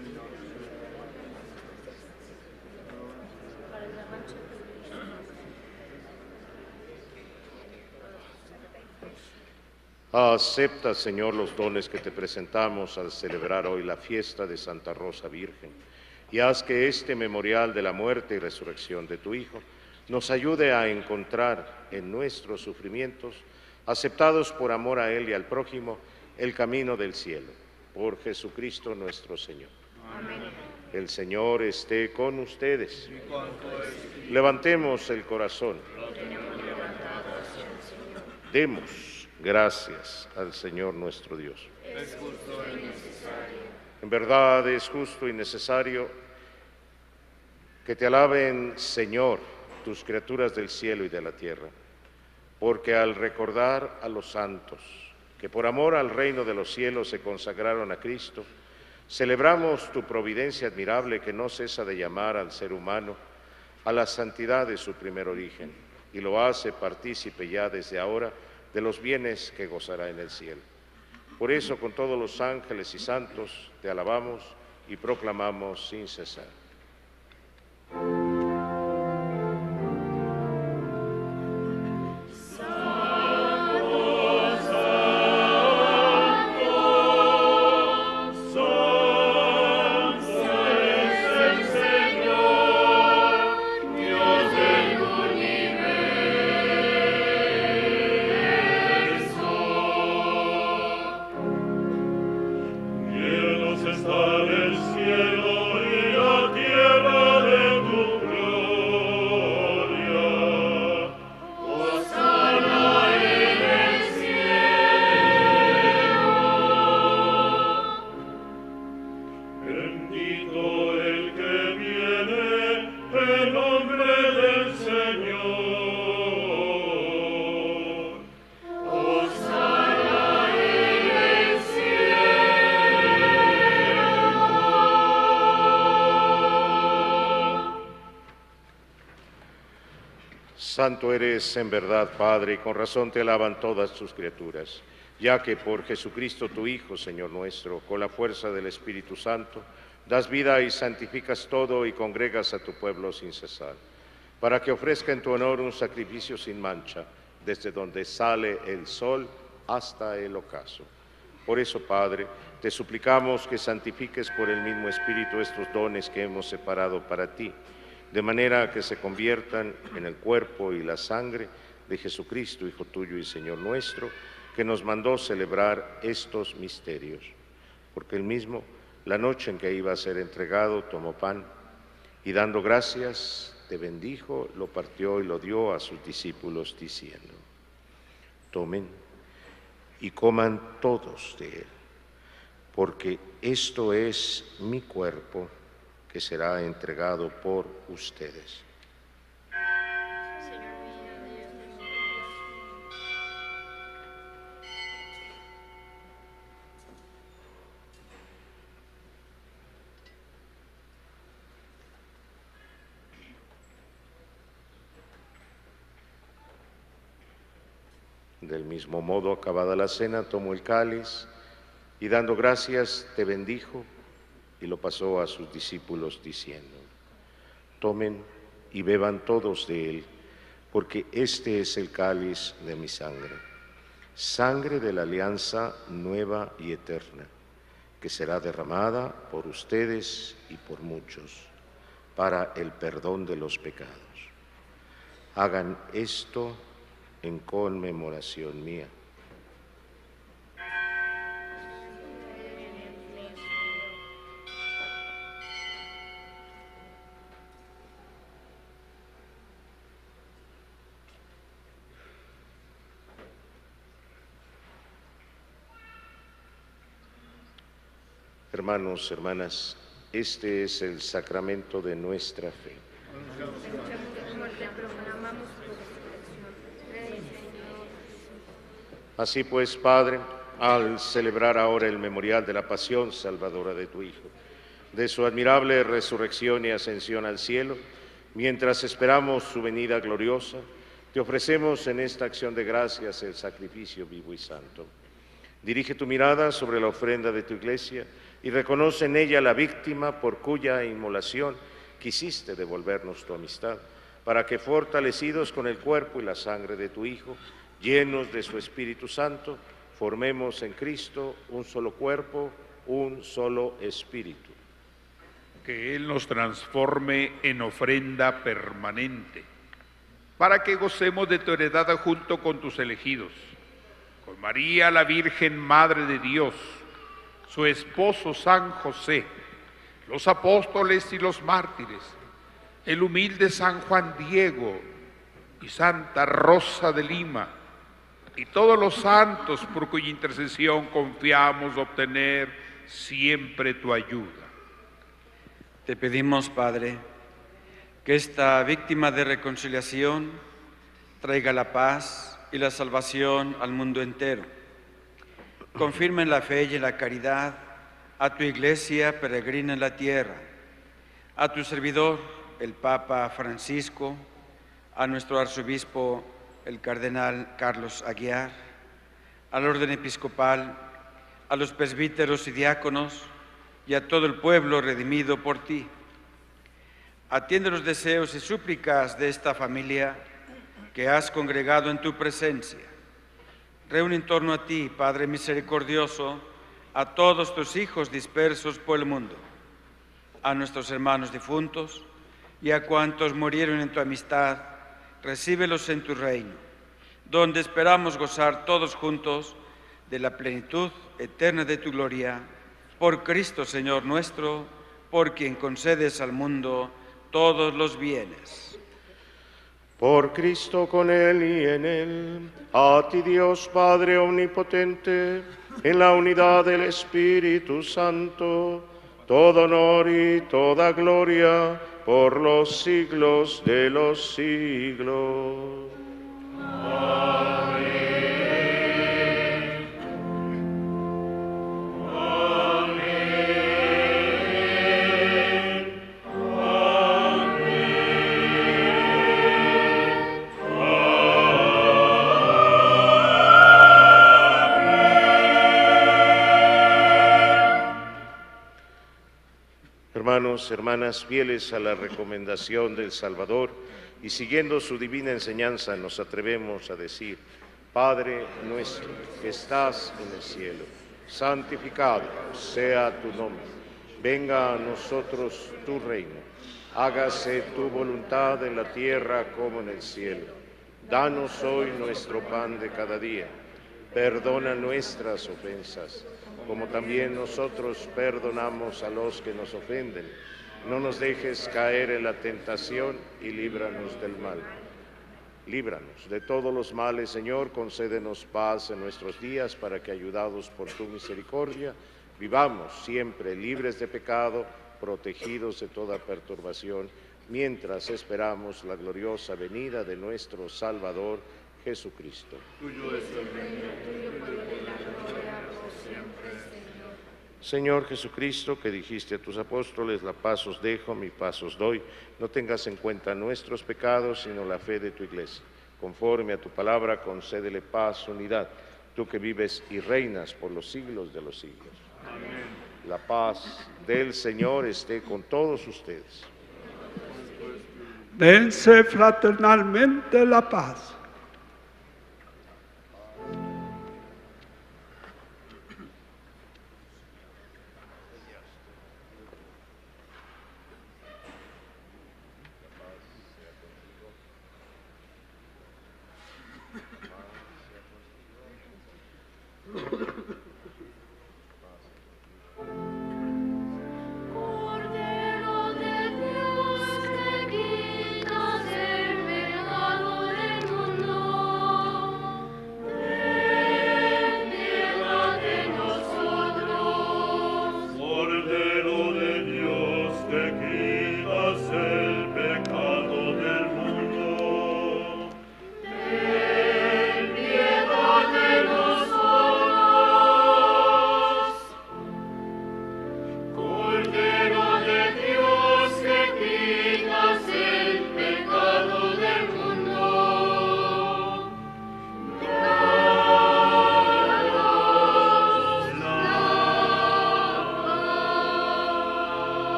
Acepta, Señor, los dones que te presentamos al celebrar hoy la fiesta de Santa Rosa Virgen, y haz que este memorial de la muerte y resurrección de tu Hijo nos ayude a encontrar en nuestros sufrimientos, aceptados por amor a Él y al prójimo, el camino del cielo. Por Jesucristo nuestro Señor. Amén. El Señor esté con ustedes. Levantemos el corazón. Demos gracias al Señor nuestro Dios. Es justo y necesario. En verdad es justo y necesario que te alaben, Señor, tus criaturas del cielo y de la tierra, porque al recordar a los santos que por amor al reino de los cielos se consagraron a Cristo, celebramos tu providencia admirable que no cesa de llamar al ser humano a la santidad de su primer origen y lo hace partícipe ya desde ahora de los bienes que gozará en el cielo. Por eso con todos los ángeles y santos te alabamos y proclamamos sin cesar. Santo eres en verdad, Padre, y con razón te alaban todas tus criaturas, ya que por Jesucristo tu Hijo, Señor nuestro, con la fuerza del Espíritu Santo, das vida y santificas todo y congregas a tu pueblo sin cesar, para que ofrezca en tu honor un sacrificio sin mancha, desde donde sale el sol hasta el ocaso. Por eso, Padre, te suplicamos que santifiques por el mismo Espíritu estos dones que hemos separado para ti, de manera que se conviertan en el cuerpo y la sangre de Jesucristo, Hijo tuyo y Señor nuestro, que nos mandó celebrar estos misterios. Porque él mismo, la noche en que iba a ser entregado, tomó pan y dando gracias, te bendijo, lo partió y lo dio a sus discípulos, diciendo: tomen y coman todos de él, porque esto es mi cuerpo, que será entregado por ustedes. Del mismo modo, acabada la cena, tomó el cáliz y dando gracias, te bendijo y lo pasó a sus discípulos diciendo: tomen y beban todos de él, porque este es el cáliz de mi sangre, sangre de la alianza nueva y eterna, que será derramada por ustedes y por muchos, para el perdón de los pecados. Hagan esto en conmemoración mía. Hermanos, hermanas, este es el sacramento de nuestra fe. Así pues, Padre, al celebrar ahora el memorial de la pasión salvadora de tu Hijo, de su admirable resurrección y ascensión al cielo, mientras esperamos su venida gloriosa, te ofrecemos en esta acción de gracias el sacrificio vivo y santo. Dirige tu mirada sobre la ofrenda de tu Iglesia y reconoce en ella la víctima por cuya inmolación quisiste devolvernos tu amistad, para que fortalecidos con el cuerpo y la sangre de tu Hijo, llenos de su Espíritu Santo, formemos en Cristo un solo cuerpo, un solo espíritu. Que Él nos transforme en ofrenda permanente, para que gocemos de tu heredad junto con tus elegidos, con María la Virgen Madre de Dios, su esposo San José, los apóstoles y los mártires, el humilde San Juan Diego y Santa Rosa de Lima, y todos los santos por cuya intercesión confiamos obtener siempre tu ayuda. Te pedimos, Padre, que esta víctima de reconciliación traiga la paz y la salvación al mundo entero. Confirma en la fe y en la caridad a tu Iglesia peregrina en la tierra, a tu servidor, el Papa Francisco, a nuestro arzobispo, el cardenal Carlos Aguiar, al orden episcopal, a los presbíteros y diáconos y a todo el pueblo redimido por ti. Atiende los deseos y súplicas de esta familia que has congregado en tu presencia. Reúne en torno a ti, Padre misericordioso, a todos tus hijos dispersos por el mundo, a nuestros hermanos difuntos y a cuantos murieron en tu amistad, recíbelos en tu reino, donde esperamos gozar todos juntos de la plenitud eterna de tu gloria, por Cristo Señor nuestro, por quien concedes al mundo todos los bienes. Por Cristo, con Él y en Él, a ti Dios Padre Omnipotente, en la unidad del Espíritu Santo, todo honor y toda gloria por los siglos de los siglos. Amén. Hermanos, hermanas, fieles a la recomendación del Salvador y siguiendo su divina enseñanza, nos atrevemos a decir: Padre nuestro que estás en el cielo, santificado sea tu nombre. Venga a nosotros tu reino. Hágase tu voluntad en la tierra como en el cielo. Danos hoy nuestro pan de cada día. Perdona nuestras ofensas, como también nosotros perdonamos a los que nos ofenden. No nos dejes caer en la tentación y líbranos del mal. Líbranos de todos los males, Señor, concédenos paz en nuestros días, para que, ayudados por tu misericordia, vivamos siempre libres de pecado, protegidos de toda perturbación, mientras esperamos la gloriosa venida de nuestro Salvador, Jesucristo. Tuyo es el reino, tuyo el poder y la gloria por siempre, Señor. Señor Jesucristo, que dijiste a tus apóstoles: la paz os dejo, mi paz os doy, no tengas en cuenta nuestros pecados, sino la fe de tu Iglesia. Conforme a tu palabra, concédele paz, unidad, tú que vives y reinas por los siglos de los siglos. Amén. La paz del Señor esté con todos ustedes. Dense fraternalmente la paz.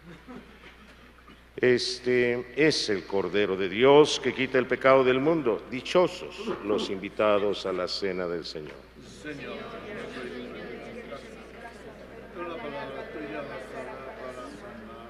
Este es el Cordero de Dios que quita el pecado del mundo. Dichosos los invitados a la cena del Señor. Señor, con la palabra tuya bastará para sanar.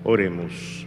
Oremos.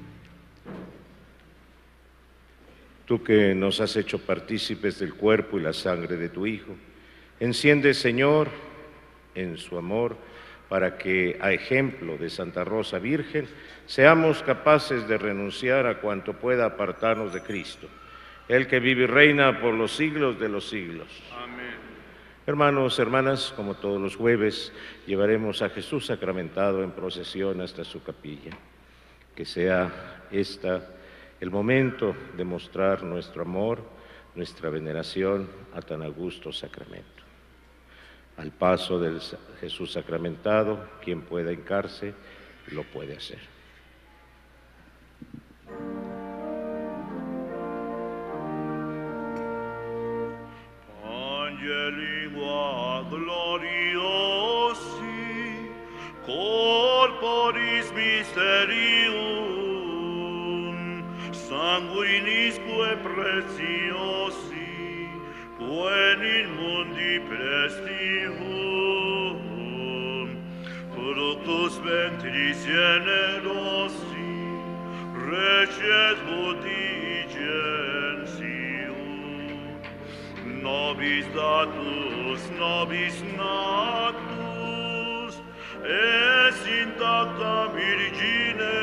Tú que nos has hecho partícipes del cuerpo y la sangre de tu Hijo, enciende, Señor, en su amor, para que, a ejemplo de Santa Rosa Virgen, seamos capaces de renunciar a cuanto pueda apartarnos de Cristo, el que vive y reina por los siglos de los siglos. Amén. Hermanos, hermanas, como todos los jueves, llevaremos a Jesús sacramentado en procesión hasta su capilla. Que sea el momento de mostrar nuestro amor, nuestra veneración a tan augusto sacramento. Al paso del Jesús sacramentado, quien pueda hincarse, lo puede hacer. Angelingua gloriosi, corporis mysterium, sanguinisque preciosi, quem in mundi prestigium, fructus ventris generosi, recesbut gentium, nobis datus, nobis natus, es intacta Virgine,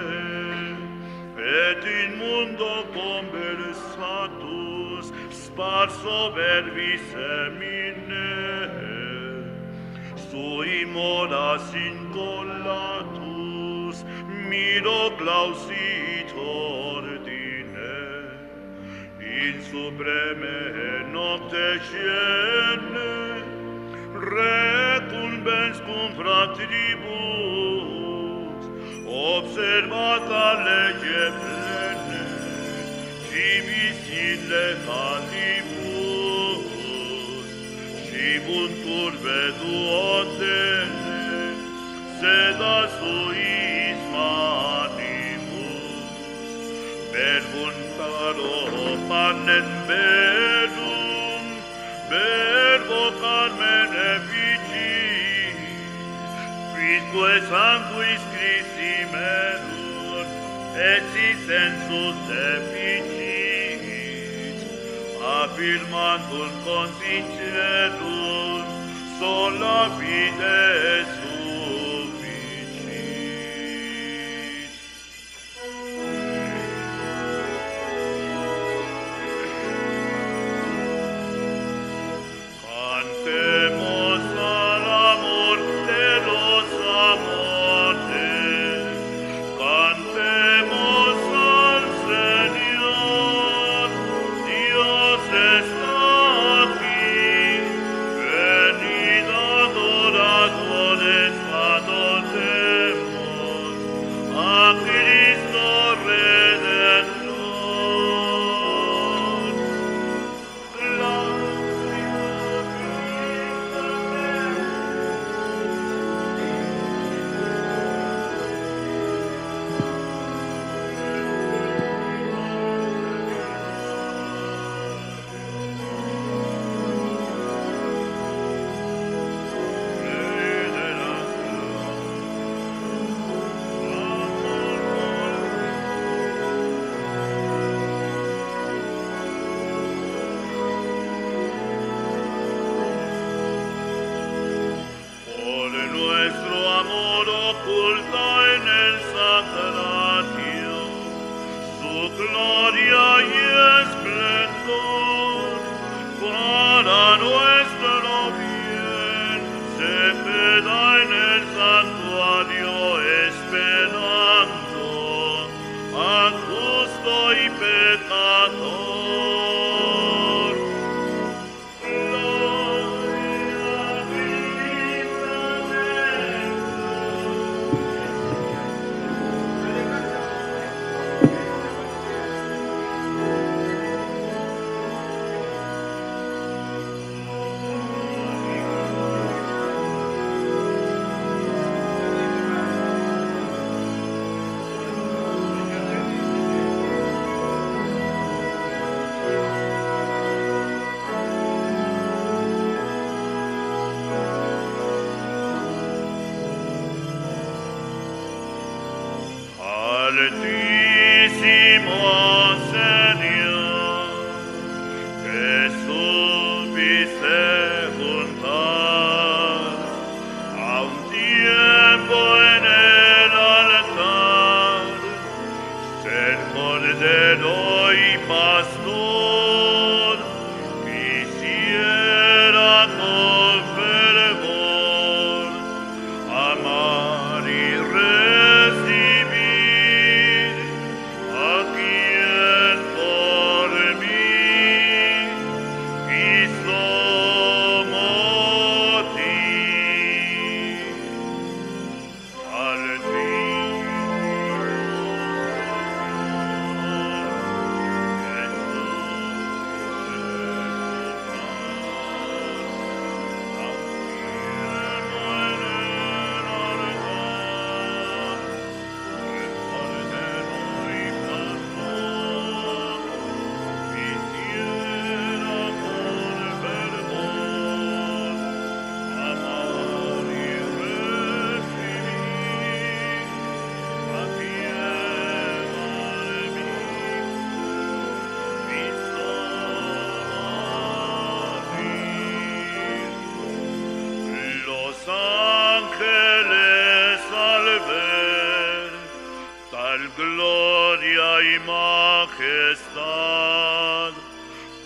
et in mundo conversatus, sparso verbis semine, sui moras incolatus, miro clausitor dine, in supreme nocte scene, recumbens cum fratribus, observata lege plene, civis illecalibus, scibuntur veduotene, seda suis manibus, verbum caro panem verum, verbo carmen efficit, quisque sanguis Christi merunt, et si sensus deficit, affirmandum consincerum, sola fide sufficit. Cantemos al amor de los amores, cantemos al Señor, Dios está aquí, venid adoradores.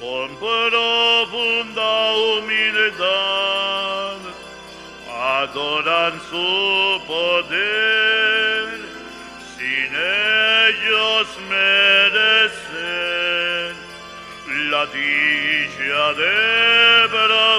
con profunda humildad, adoran su poder, sin ellos merecer la dicha de verdad.